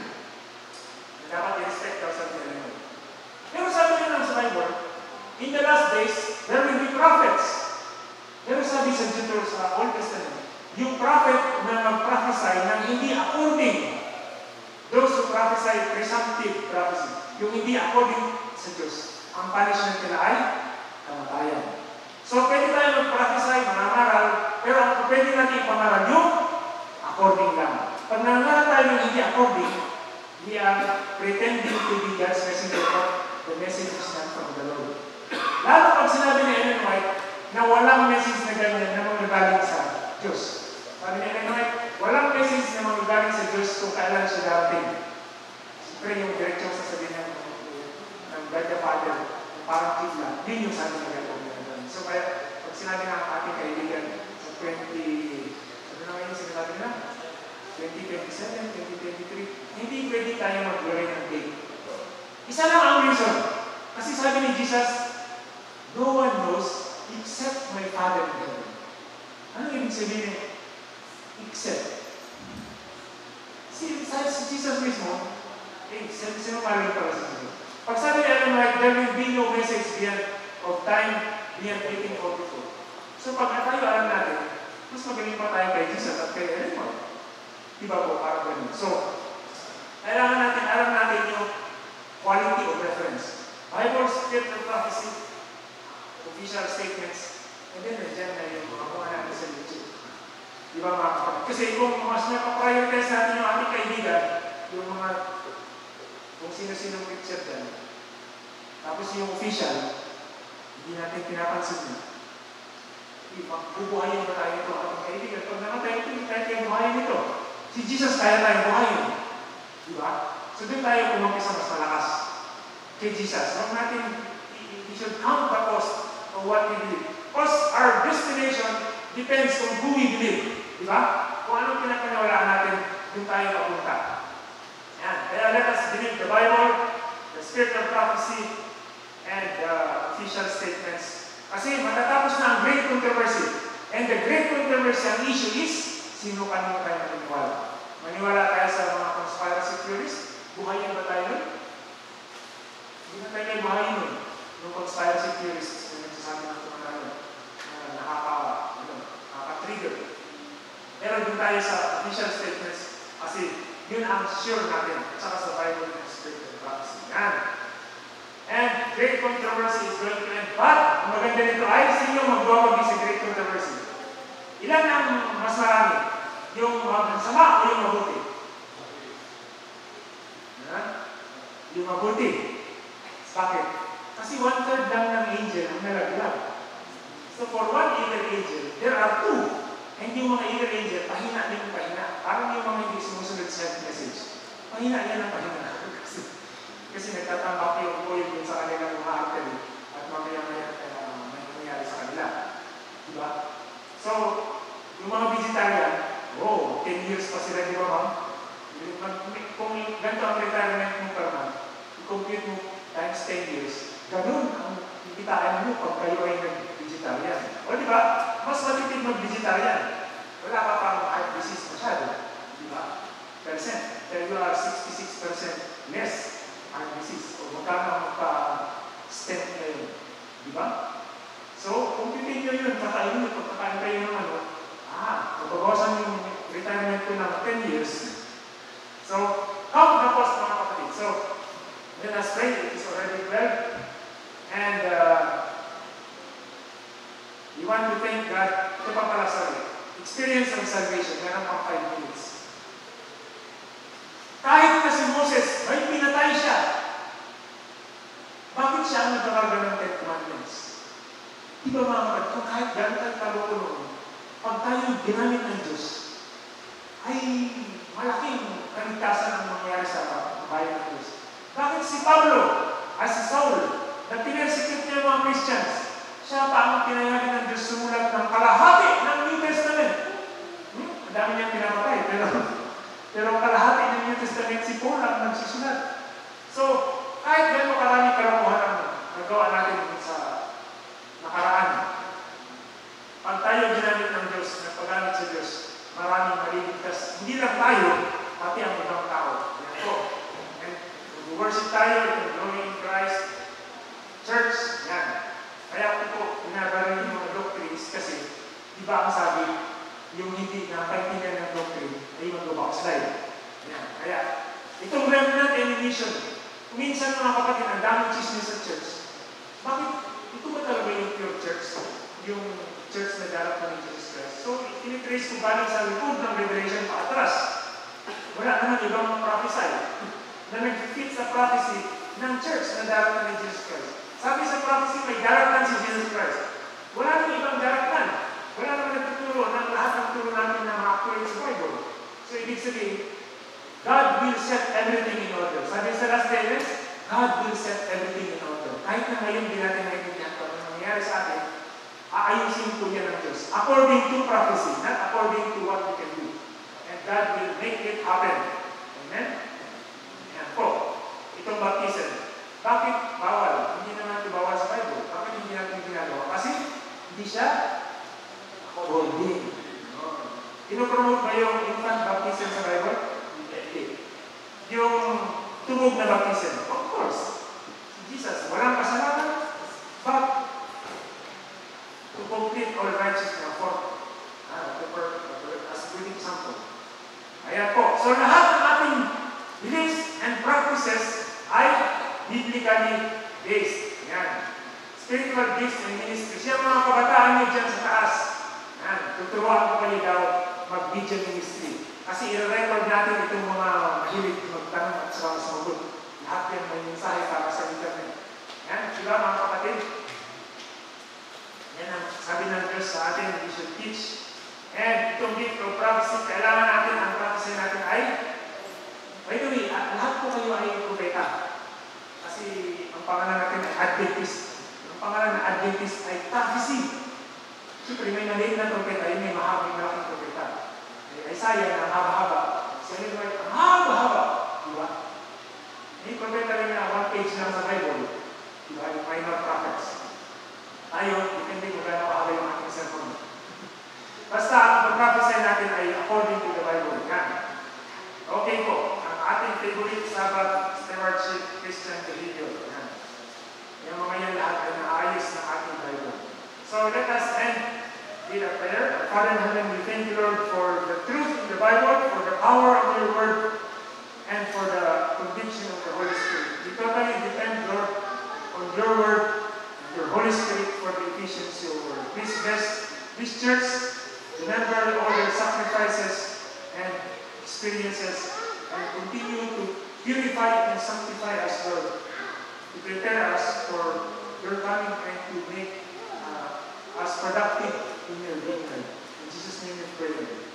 Dapat i-respect ourselves sa Ellen White. Pero sabi nyo lang sa Bible, in the last days, there will be prophets. Pero sabi sa Old Testament, yung prophet na mag-prophesy ng hindi according, those who prophesy presumptive prophecy, yung hindi according sa Diyos, ang punishment nila ay kamatayan. So pwede tayo mag-prophesy, manangaral, pero ang pwede natin ipangaral yung according lang. Pag nangaral tayo ng hindi according, we are pretending to be God's messenger, but the message is not from the Lord. Lalo pag sinabi ni Ellen White na walang message na ganyan na manggagaling sa Diyos. Sabi ni Ellen White, walang message na manggagaling sa Diyos kung kailan siya darating. Siyempre yung diretsong sasabihin ng God the Father, parang kidla, yun yung sabi ng God. So kaya, pag sinabi ng ating kaibigan sa 20, sabi na ngayon sinabi na, 2027, 2023, hindi pwede tayo mag-worry ng date. Isa lang ang reason. Kasi sabi ni Jesus, no one knows except my Father in heaven. Ano ibig sabihin? Except. Si Jesus mismo, sinungaling pala sa Jesus. Pag sabi ni Ellen White, there will be no message beyond of time beyond 1844. So pag tayo alam natin, mas magaling pa tayo kay Jesus at kay Ellen White. Diba po, parang ganun. So, kailangan natin, alam natin yung quality of reference. Bible, Spirit of Prophecy, official statements, and then nandiyan na yung mga kuha natin sa YouTube. Diba mga kapatid? Kasi kung mas napaprioritize natin yung ating kaibigan, yung mga, kung sino-sinong picture dyan, tapos yung official, hindi natin pinapansin na. Bubuhayin ba tayo ito ating kaibigan? Pag namatay, hindi tayo kayo buhayin ito. Si Jesus kaya tayo buhayin. Diba? So doon tayo kumapisa mas malakas kay Jesus. Huwag natin, we should count the cost of what we believe. Because our destination depends on who we believe. Diba? Kung anong pinapaniwalaan natin, doon tayo papunta. Yan. Kaya let us believe the Bible, the Spirit of Prophecy, and official statements. Kasi matatapos na ang great controversy. And the great controversy, ang issue is, sino kanino tayo maniniwala? Maniwala tayo sa mga conspiracy theories? Buhayin ba tayo nun? Hindi na tayo buhayin nun. Yung conspiracy theories, yung nagsasabi ng tumanalo, na nakaka-trigger. Pero dun tayo sa official statements, kasi yun ang sure natin, at saka sa Bible and Spirit of Prophecy. Yan. And great controversy is going to end. But, ang maganda nito ay sino magwawagi sa great controversy. Ilan ang mas marami? Yung masama o yung mabuti? Yung mabuti. Bakit? Kasi 1/3 lang ng angel ang nalaglag. So for one evil angel, there are 2. And yung mga evil angel, pahina din yung pahina. Parang yung mga hindi sumusunod sa message. Pahina yan ang pahina. Kasi nagtatambak yung oil dun sa kanilang mga artery at mamaya-maya may nangyari sa kanila. Diba? So, yung mga vegetarian, 10 years pa sila, di ba ma'am? Kung ganito ang retirement mo per month, i-compute mo times 10 years, ganun ang kikitaan mo pag kayo ay nag-vegetarian. O di ba? Mas matipid mag-vegetarian. Wala ka pang heart disease masyado. Di ba? Percent. Pero you are 66% less heart disease. O magkano magpa-stent ngayon. Di ba? So, kung pipin nyo yun, kakain nyo, pagkakain kayo ng mababawasan yung retirement ko ng 10 years. So, count na po sa mga kapatid. So, let us pray. It is already 12. And we want to thank God. Ito pa pala, sorry. Experience of salvation. Meron pang 5 minutes. Kahit na si Moses, may pinatay siya. Bakit siya ang nagkakaroon ng 10 Commandments? Di ba mga kapatid, kung kahit gano'n tayo kaloko noon, pag tayo ginamit ng Diyos, ay malaking kaligtasan ang mangyayari sa bayan ng Diyos. Bakit si Pablo, si Saul, na pinersecute niya mga Christians, siya pa ang pinayagan ng Diyos sumulat ng kalahati ng New Testament. Ang dami niyang pinamatay, pero kalahati ng New Testament si Paul ang nagsusulat. So, kahit gano'n karami kalokohan ang nagawa natin sa nakaraan, pag tayo ginamit ng Diyos, nagpagamit sa Diyos, maraming maliligtas. Hindi lang tayo, pati ang ibang tao. Yan po. And worship tayo, growing in Christ. Church, yan. Kaya po, pinagaling yung mga doctrines kasi, di ba ang sabi, yung hindi nakaintindihan ng doctrine ay mag-backslide. Yan. Kaya, itong remnant elimination, minsan mga kapatid, ang daming chismis sa church. Bakit? Ito ba talaga yung pure church? Yung church na darating ni Jesus Christ. So, tinitrace ko galing sa likod ng Revelation pa atras. Wala naman ibang prophesy na nag-fit sa prophecy ng church na darating ni Jesus Christ. Sabi sa prophecy, may daratan si Jesus Christ. Wala naman ibang daratan. Wala naman nagtuturo ng lahat ng turo namin na ma-accurate sa Bible. So, ibig sabihin, God will set everything in order. Sabi sa last days, God will set everything in order. Kahit na ngayon, di natin naiintindihan kung ano nangyayari sa atin, aayusin po yan ng Diyos. According to prophecy, not according to what we can do. And God will make it happen. Amen? Yan po. Itong baptism. Bakit bawal? Hindi naman ito bawal sa Bible. Bakit hindi natin ginagawa? Kasi hindi siya holy. Pinopromote ba yung infant baptism sa Bible? Hindi. Yung tubog na baptism? Of course. Si Jesus, walang kasalanan. But to complete all righteousness for as a good example. Ayan po. So lahat ng ating beliefs and practices ay biblically based. Ayan. Spiritual gifts and ministry. Siya mga kabataan niyo dyan sa taas. Ayan. Tuturuan ko kayo daw mag-video ministry. Kasi i-record natin itong mga mahilig magtanong at sumagot. Lahat yan may mensahe para sa internet. Ayan. Diba mga kapatid? Yan ang sabi ng Diyos sa atin, we should teach. And itong gift of prophecy, kailangan natin, ang prophecy natin ay, by the way, lahat po kayo ay propeta. Kasi ang pangalan natin ay Adventist. Ang pangalan ng Adventist ay prophecy. Siyempre, may maliit na propeta, yun may mahabang malaking propeta. Isaiah na haba-haba. Siya rin ay haba-haba. Diba? May propeta rin na 1 page lang sa Bible. Diba? Yung minor prophets. Tayo, depende kung gano'n kahaba yung ating cellphone. Basta, ang pag-prophesy natin ay according to the Bible. Yan. Okay po. Ang ating favorite Sabbath stewardship Christian behavior. Yan. Yung mga yan lahat ay naayos ng ating Bible. So, let us end with a prayer. Father in heaven, we thank you, Lord, for the truth in the Bible, for the power of your word, and for the conviction of the Holy Spirit. We totally depend, Lord, on your word, your Holy Spirit for the efficiency of your word. Please bless this church, remember all their sacrifices and experiences, and continue to purify and sanctify us, Lord, to prepare us for your coming and to make us productive in your kingdom. In Jesus' name we pray.